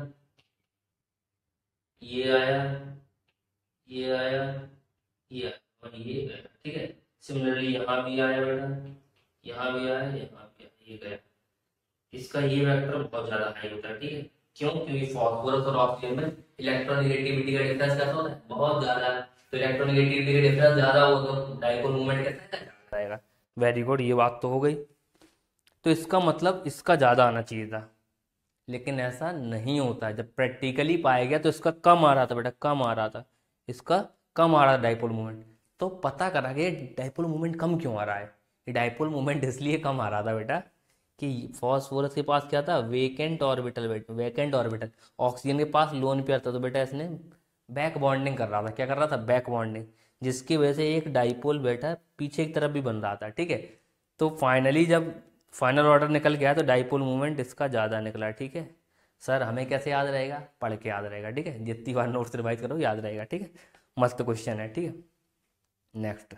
ये आया, ये आया, ये आया और ये गया, ठीक है। सिमिलरली यहाँ भी आया बेटा, यहाँ भी आया, यहाँ भी आया, ये गया। इसका ये वेक्टर बहुत ज्यादा हाई होता है, ठीक है। क्यों, क्योंकि फॉस्फोरस और ऑक्सीजन में इलेक्ट्रोनेगेटिविटी का डिफरेंस कैसा होता है, बहुत ज्यादा है। तो इलेक्ट्रोनेगेटिविटी का डिफरेंस ज्यादा हो तो डाइपोल मूवमेंट कैसा ज्यादा आएगा। वेरी गुड, ये बात तो हो गई। तो इसका मतलब इसका ज्यादा आना चाहिए था, लेकिन ऐसा नहीं होता है। जब प्रैक्टिकली पाया गया तो इसका कम आ रहा था बेटा, कम आ रहा था, इसका कम आ रहा था डाइपोल मूवमेंट। तो पता करा कि डाइपोल मूवमेंट कम क्यों आ रहा है। ये डाइपोल मूवमेंट इसलिए कम आ रहा था बेटा कि फॉस्फोरस के पास क्या था, vacant orbital, vacant orbital. Oxygen के पास लोन पेयर था, तो बेटा इसने बैक बॉन्डिंग कर रहा था। क्या कर रहा था, बैक बॉन्डिंग, जिसकी वजह से एक डाइपोल बेटा पीछे की तरफ भी बन रहा था, ठीक है। तो फाइनली जब फाइनल ऑर्डर निकल गया तो डाइपोल मूवमेंट इसका ज़्यादा निकला, ठीक है। सर हमें कैसे याद रहेगा, पढ़ के याद रहेगा, ठीक है। जितनी बार नोट्स रिवाइज करो याद रहेगा, ठीक है। मस्त क्वेश्चन है, ठीक है। नेक्स्ट,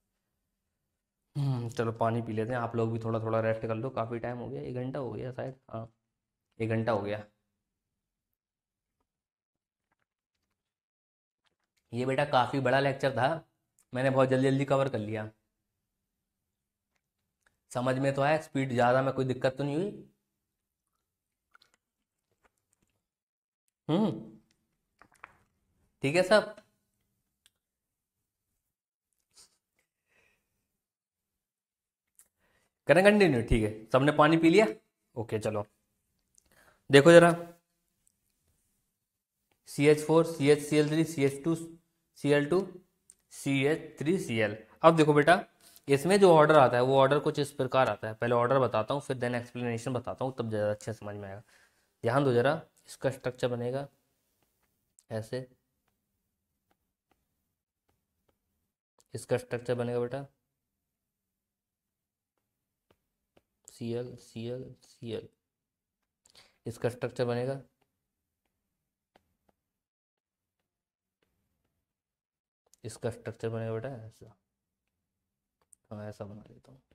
हम्म चलो पानी पी लेते हैं, आप लोग भी थोड़ा थोड़ा रेस्ट कर लो, काफ़ी टाइम हो गया, एक घंटा हो गया शायद, हाँ एक घंटा हो गया। ये बेटा काफ़ी बड़ा लेक्चर था, मैंने बहुत जल्दी जल्दी कवर कर लिया। समझ में तो आया, स्पीड ज़्यादा में कोई दिक्कत तो नहीं हुई। हम्म ठीक है सब। करें कंटिन्यू, ठीक है। सबने पानी पी लिया, ओके चलो देखो जरा, C H four C H C L three C H two C L two C H three C L. अब देखो बेटा, इसमें जो ऑर्डर आता है वो ऑर्डर कुछ इस प्रकार आता है। पहले ऑर्डर बताता हूँ, फिर देन एक्सप्लेनेशन बताता हूँ, तब ज़्यादा अच्छे समझ में आएगा। ध्यान दो जरा, इसका स्ट्रक्चर बनेगा ऐसे, इसका स्ट्रक्चर बनेगा बेटा C L C L C L, इसका स्ट्रक्चर बनेगा इसका स्ट्रक्चर बनेगा बेटा ऐसा, हाँ ऐसा बना लेता हूँ,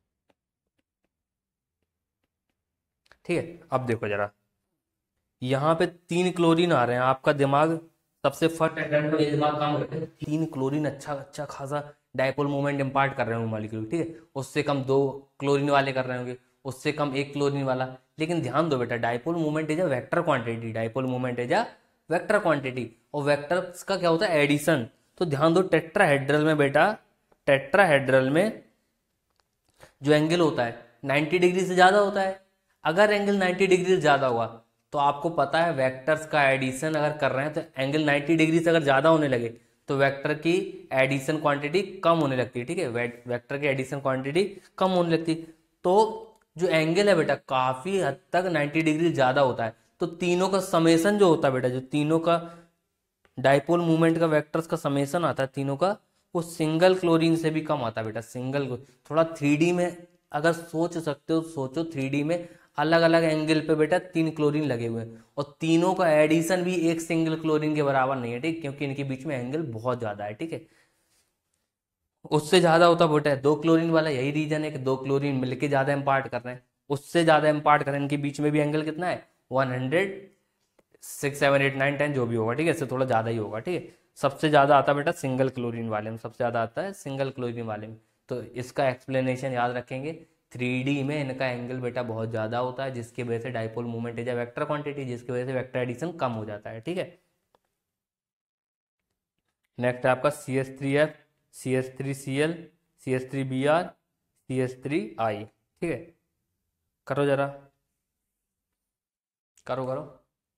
ठीक है। अब देखो जरा, यहाँ पे तीन क्लोरीन आ रहे हैं, आपका दिमाग सबसे फर्स्ट अटेम्प्ट में ये दिमाग काम करते हैं, तीन क्लोरीन अच्छा अच्छा खासा डाइपोल मोमेंट इम्पार्ट कर रहे होंगे मॉलिक्यूल, ठीक है। उससे कम दो क्लोरीन वाले कर रहे होंगे, उससे कम एक क्लोरीन वाला। लेकिन ध्यान दो बेटा, dipole moment is a vector quantity, dipole moment is a vector quantity, और वेक्टर्स का क्या होता है, एडिशन। तो ध्यान दो, टेट्राहेड्रल में बेटा, टेट्राहेड्रल में जो एंगल होता है नाइन्टी डिग्री से ज्यादा होता है। अगर एंगल नाइन्टी डिग्री से ज्यादा हुआ तो आपको पता है वेक्टर्स का एडिशन अगर कर रहे हैं तो एंगल नाइन्टी डिग्री से अगर ज्यादा होने लगे तो वेक्टर की एडिशन क्वांटिटी कम होने लगती है, ठीक है। वे, वेक्टर की एडिशन क्वांटिटी कम होने लगती। तो जो एंगल है बेटा काफी हद तक नाइन्टी डिग्री ज्यादा होता है, तो तीनों का समेसन जो होता है बेटा, जो तीनों का डाइपोल मूवमेंट का वेक्टर्स का समेसन आता है तीनों का, वो सिंगल क्लोरीन से भी कम आता है बेटा, सिंगल। थोड़ा थ्री डी में अगर सोच सकते हो, सोचो थ्री डी में अलग अलग एंगल पे बेटा तीन क्लोरीन लगे हुए हैं, और तीनों का एडिशन भी एक सिंगल क्लोरीन के बराबर नहीं है, ठीक, क्योंकि इनके बीच में एंगल बहुत ज्यादा है, ठीक है। उससे ज्यादा होता बेटा है दो क्लोरीन वाला, यही रीजन है कि दो क्लोरीन मिलके ज्यादा इम्पार्ट कर रहे हैं, उससे ज्यादा इम्पार्ट कर रहे हैं, इनके बीच में भी एंगल कितना है, one hundred six seven eight nine ten जो भी होगा, ठीक है, इससे थोड़ा ज्यादा ही होगा, ठीक है। सबसे ज्यादा आता है बेटा सिंगल क्लोरीन वाले में, सबसे ज्यादा आता है सिंगल क्लोरीन वाले में। तो इसका एक्सप्लेनेशन याद रखेंगे, थ्री डी में इनका एंगल बेटा बहुत ज्यादा होता है, जिसकी वजह से dipole movement is a vector quantity, जिसकी वजह से वेक्टर एडिशन कम हो जाता है, ठीक है। नेक्स्ट है आपका C H three F C H three C L C H three B R C H three I. ठीक है, करो जरा, करो करो,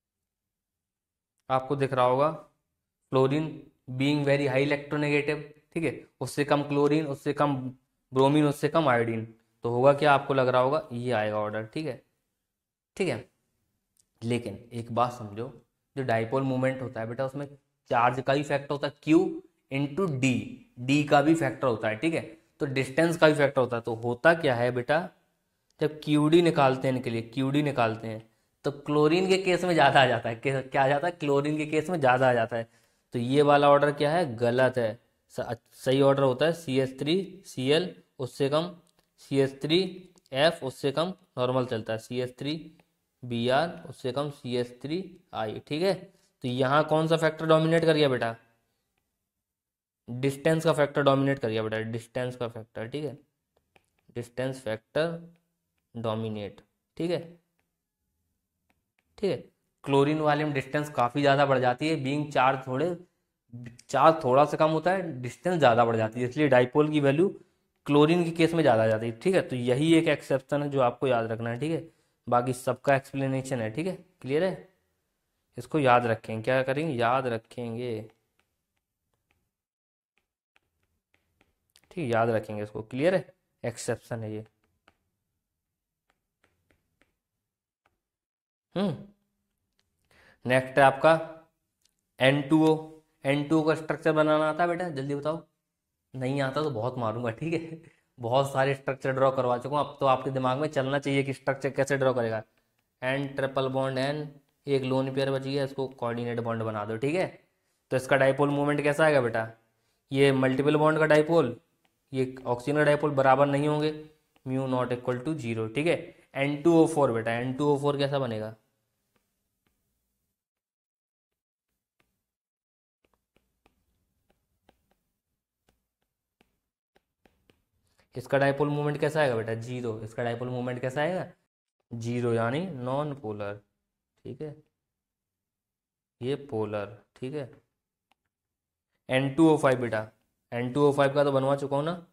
आपको दिख रहा होगा fluorine being very high electronegative, ठीक है, उससे कम क्लोरीन, उससे कम ब्रोमीन, उससे कम आयोडीन, तो होगा क्या, आपको लग रहा होगा ये आएगा ऑर्डर, ठीक है। ठीक है, लेकिन एक बात समझो, जो डाइपोल मूवमेंट होता है बेटा उसमें चार्ज का भी फैक्टर होता है क्यू इंटू डी, डी का भी फैक्टर होता है, ठीक है, तो डिस्टेंस का भी फैक्टर होता है। तो होता क्या है बेटा, जब क्यूडी निकालते हैं इनके लिए, क्यूडी निकालते हैं, तो क्लोरीन के केस में ज़्यादा आ जाता है, के- क्या आ जाता है, क्लोरीन के केस में ज़्यादा आ जाता है। तो ये वाला ऑर्डर क्या है, गलत है। स- सही ऑर्डर होता है C H three C L, उससे कम सी एच थ्री एफ, उससे कम नॉर्मल चलता है C H three B R, उससे कम सी एच थ्री आई, ठीक है। तो यहाँ कौन सा फैक्टर डोमिनेट कर गया बेटा, डिस्टेंस का फैक्टर डोमिनेट कर गया बेटा, डिस्टेंस का फैक्टर, ठीक है, डिस्टेंस फैक्टर डोमिनेट, ठीक है। ठीक है, क्लोरीन वाले में डिस्टेंस काफ़ी ज़्यादा बढ़ जाती है, बीइंग चार्ज थोड़े, चार्ज थोड़ा सा कम होता है, डिस्टेंस ज़्यादा बढ़ जाती है, इसलिए डाइपोल की वैल्यू क्लोरीन के केस में ज़्यादा आ जाती है, ठीक है। तो यही एक एक्सेप्शन है जो आपको याद रखना है, ठीक है, बाकी सबका एक्सप्लेनेशन है, ठीक है, क्लियर है। इसको याद रखेंगे, क्या करेंगे, याद रखेंगे, ठीक है, याद रखेंगे इसको, क्लियर है, एक्सेप्शन है ये। हम्म, नेक्स्ट है आपका N two O, N two O का स्ट्रक्चर बनाना आता है बेटा, जल्दी बताओ, नहीं आता तो बहुत मारूंगा, ठीक है। बहुत सारे स्ट्रक्चर ड्रॉ करवा चुका हूँ, अब तो आपके दिमाग में चलना चाहिए कि स्ट्रक्चर कैसे ड्रॉ करेगा। एन ट्रिपल बॉन्ड एन, एक लोन पेयर बची है, इसको कोऑर्डिनेट बॉन्ड बना दो, ठीक है। तो इसका डाइपोल मूवमेंट कैसा आएगा बेटा, ये मल्टीपल बॉन्ड का डाइपोल, ये ऑक्सीजन का डाइपोल बराबर नहीं होंगे, mu not equal to zero, ठीक है। एन टू ओ फोर बेटा, एन टू ओ फोर कैसा बनेगा, इसका डाइपोल मूवमेंट कैसा आएगा बेटा, जीरो, इसका डाइपोल मूवमेंट कैसा आएगा, जीरो, यानी नॉन पोलर, ठीक है, ये पोलर, ठीक है। एन टू ओ फाइव बेटा, एन टू ओ फाइव का तो बनवा चुका हूँ ना,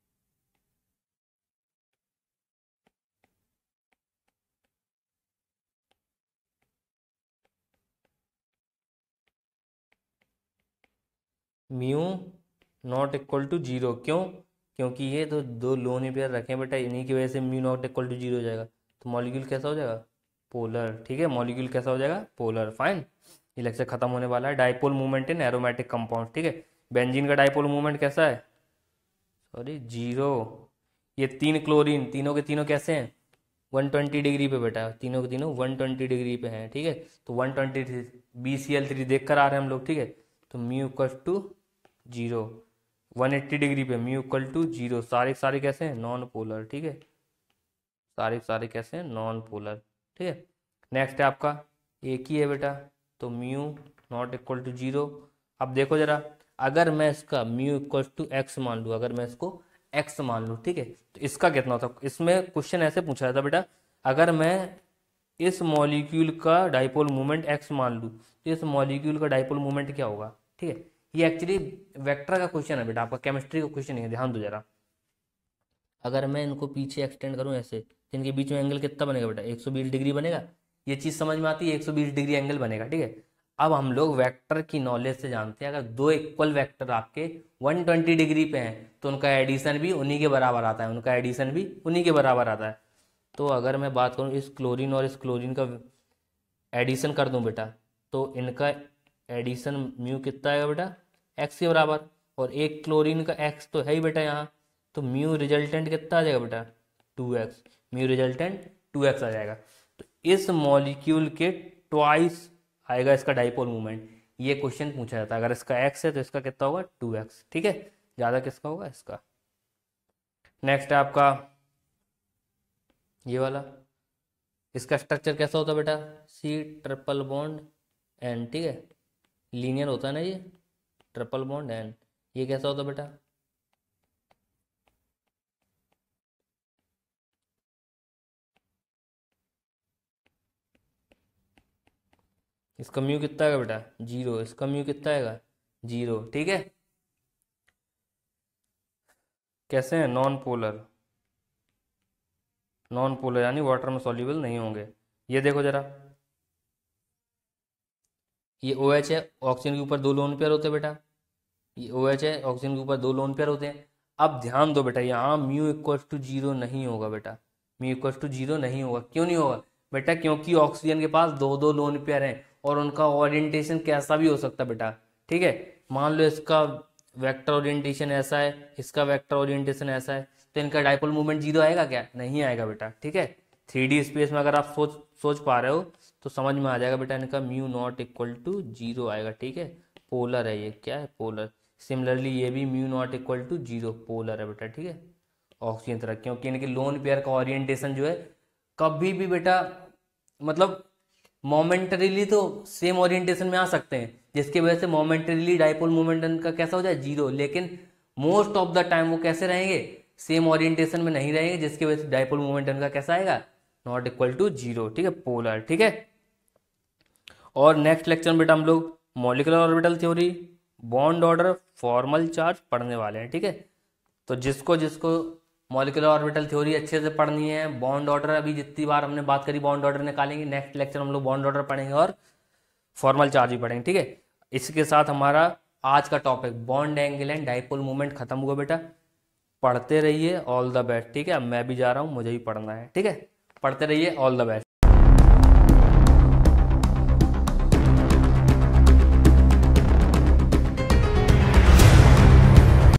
mu not equal to zero, क्यों, क्योंकि ये तो दो लोन पेयर रखे हैं बेटा, इन्हीं की वजह से mu not equal to zero हो जाएगा, तो मॉलिक्यूल कैसा हो जाएगा, पोलर, ठीक है, मॉलिक्यूल कैसा हो जाएगा, पोलर, फाइन। ये लेक्चर खत्म होने वाला है, dipole movement in aromatic compound, ठीक है। बेंजीन का डाइपोल मूवमेंट कैसा है, सॉरी जीरो, ये तीन क्लोरीन, तीनों के तीनों कैसे हैं, वन ट्वेंटी डिग्री पे बेटा, तीनों के तीनों वन ट्वेंटी डिग्री पे हैं, ठीक है। तो one twenty B C L three देख कर आ रहे हैं हम लोग, ठीक है। तो mu equal to zero, one eighty degree पे म्यू इक्वल टू जीरो, सारे के सारे कैसे हैं, नॉन पोलर, ठीक है, सारे के सारे कैसे हैं, नॉन पोलर, ठीक है। नेक्स्ट है आपका एक ही है बेटा, तो mu not equal to zero. अब देखो जरा, अगर मैं इसका म्यू इक्वल टू एक्स मान लूँ, अगर मैं इसको एक्स मान लूँ, ठीक है, तो इसका कितना होता है, इसमें क्वेश्चन ऐसे पूछा था बेटा, अगर मैं इस मॉलिक्यूल का डाइपोल मूवमेंट एक्स मान लूँ, तो इस मॉलिक्यूल का डाइपोल मूवमेंट क्या होगा, ठीक है। ये एक्चुअली वेक्टर का क्वेश्चन है बेटा, आपका केमिस्ट्री का क्वेश्चन है, ध्यान दो जरा। अगर मैं इनको पीछे एक्सटेंड करूँ ऐसे, तो इनके बीच में एंगल कितना बनेगा बेटा, एक सौ बीस डिग्री बनेगा, ये चीज़ समझ में आती है, एक सौ बीस डिग्री एंगल बनेगा, ठीक है। अब हम लोग वेक्टर की नॉलेज से जानते हैं, अगर दो इक्वल वेक्टर आपके वन ट्वेंटी डिग्री पे हैं, तो उनका एडिशन भी उन्हीं के बराबर आता है, उनका एडिशन भी उन्हीं के बराबर आता है। तो अगर मैं बात करूँ इस क्लोरीन और इस क्लोरीन का एडिशन कर दूं बेटा, तो इनका एडिशन म्यू कितना आएगा बेटा, एक्स के बराबर, और एक क्लोरीन का एक्स तो है ही बेटा यहाँ, तो म्यू रिजल्टेंट कितना आ जाएगा बेटा, two X, mu resultant two X आ जाएगा। तो इस मॉलिक्यूल के ट्वाइस आएगा इसका डाइपोल मूवमेंट, ये क्वेश्चन पूछा जाता है, अगर इसका एक्स है तो इसका कितना होगा, टू एक्स, ठीक है, ज़्यादा किसका होगा, इसका। नेक्स्ट है आपका ये वाला, इसका स्ट्रक्चर कैसा होता है बेटा, सी ट्रिपल बॉन्ड एन, ठीक है, लीनियर होता है ना ये, ट्रिपल बॉन्ड एन, ये कैसा होता है बेटा, इसका म्यू कितना आएगा बेटा, जीरो, इसका म्यू कितना आएगा, जीरो, ठीक है। कैसे हैं, नॉन पोलर, नॉन पोलर यानी वाटर में सॉल्यूबल नहीं होंगे। ये देखो जरा, ये ओ एच है, ऑक्सीजन के ऊपर दो लोन पेयर होते हैं बेटा, ये ओ एच है, ऑक्सीजन के ऊपर दो लोन पेयर होते हैं। अब ध्यान दो बेटा, यहाँ म्यू इक्वल टू जीरो नहीं होगा बेटा, म्यू इक्वल टू जीरो नहीं होगा। क्यों नहीं होगा बेटा? क्योंकि ऑक्सीजन के पास दो दो लोन पेयर हैं और उनका ओरिएंटेशन कैसा भी हो सकता है बेटा, ठीक है। मान लो इसका वेक्टर ओरिएंटेशन ऐसा है, इसका वेक्टर ओरिएंटेशन ऐसा है, तो इनका डाइपोल मूवमेंट जीरो आएगा क्या? नहीं आएगा बेटा, ठीक है। थ्री डी स्पेस में अगर आप सोच सोच पा रहे हो तो समझ में आ जाएगा बेटा, इनका mu not equal to zero आएगा, ठीक है। पोलर है ये, क्या है? पोलर। सिमिलरली ये भी mu not equal to zero, polar है बेटा, ठीक है, ऑक्सीजन तरह, क्योंकि इनके लोन पेयर का ओरिएंटेशन जो है कभी भी बेटा, मतलब मोमेंटरीली तो सेम ओरिएंटेशन में आ सकते हैं, जिसकी वजह से मोमेंटरीली डाइपोल मोमेंट इनका कैसा हो जाए? जीरो। लेकिन मोस्ट ऑफ द टाइम वो कैसे रहेंगे? सेम ओरिएंटेशन में नहीं रहेंगे, जिसकी वजह से डाइपोल मोमेंट इनका कैसा आएगा? नॉट इक्वल टू जीरो, ठीक है, पोलर, ठीक है। और नेक्स्ट लेक्चर में बेटा हम लोग molecular orbital theory, bond order, formal charge पढ़ने वाले हैं, ठीक है। तो जिसको जिसको मॉलिक्यूलर ऑर्बिटल थ्योरी अच्छे से पढ़नी है, बॉन्ड ऑर्डर अभी जितनी बार हमने बात करी बॉन्ड ऑर्डर निकालेंगे, नेक्स्ट लेक्चर हम लोग बॉन्ड ऑर्डर पढ़ेंगे और फॉर्मल चार्ज भी पढ़ेंगे, ठीक है। इसके साथ हमारा आज का topic bond angle and dipole movement खत्म हुआ बेटा। पढ़ते रहिए, ऑल द बेस्ट, ठीक है। अब मैं भी जा रहा हूँ, मुझे भी पढ़ना है, ठीक है। पढ़ते रहिए, ऑल द बेस्ट।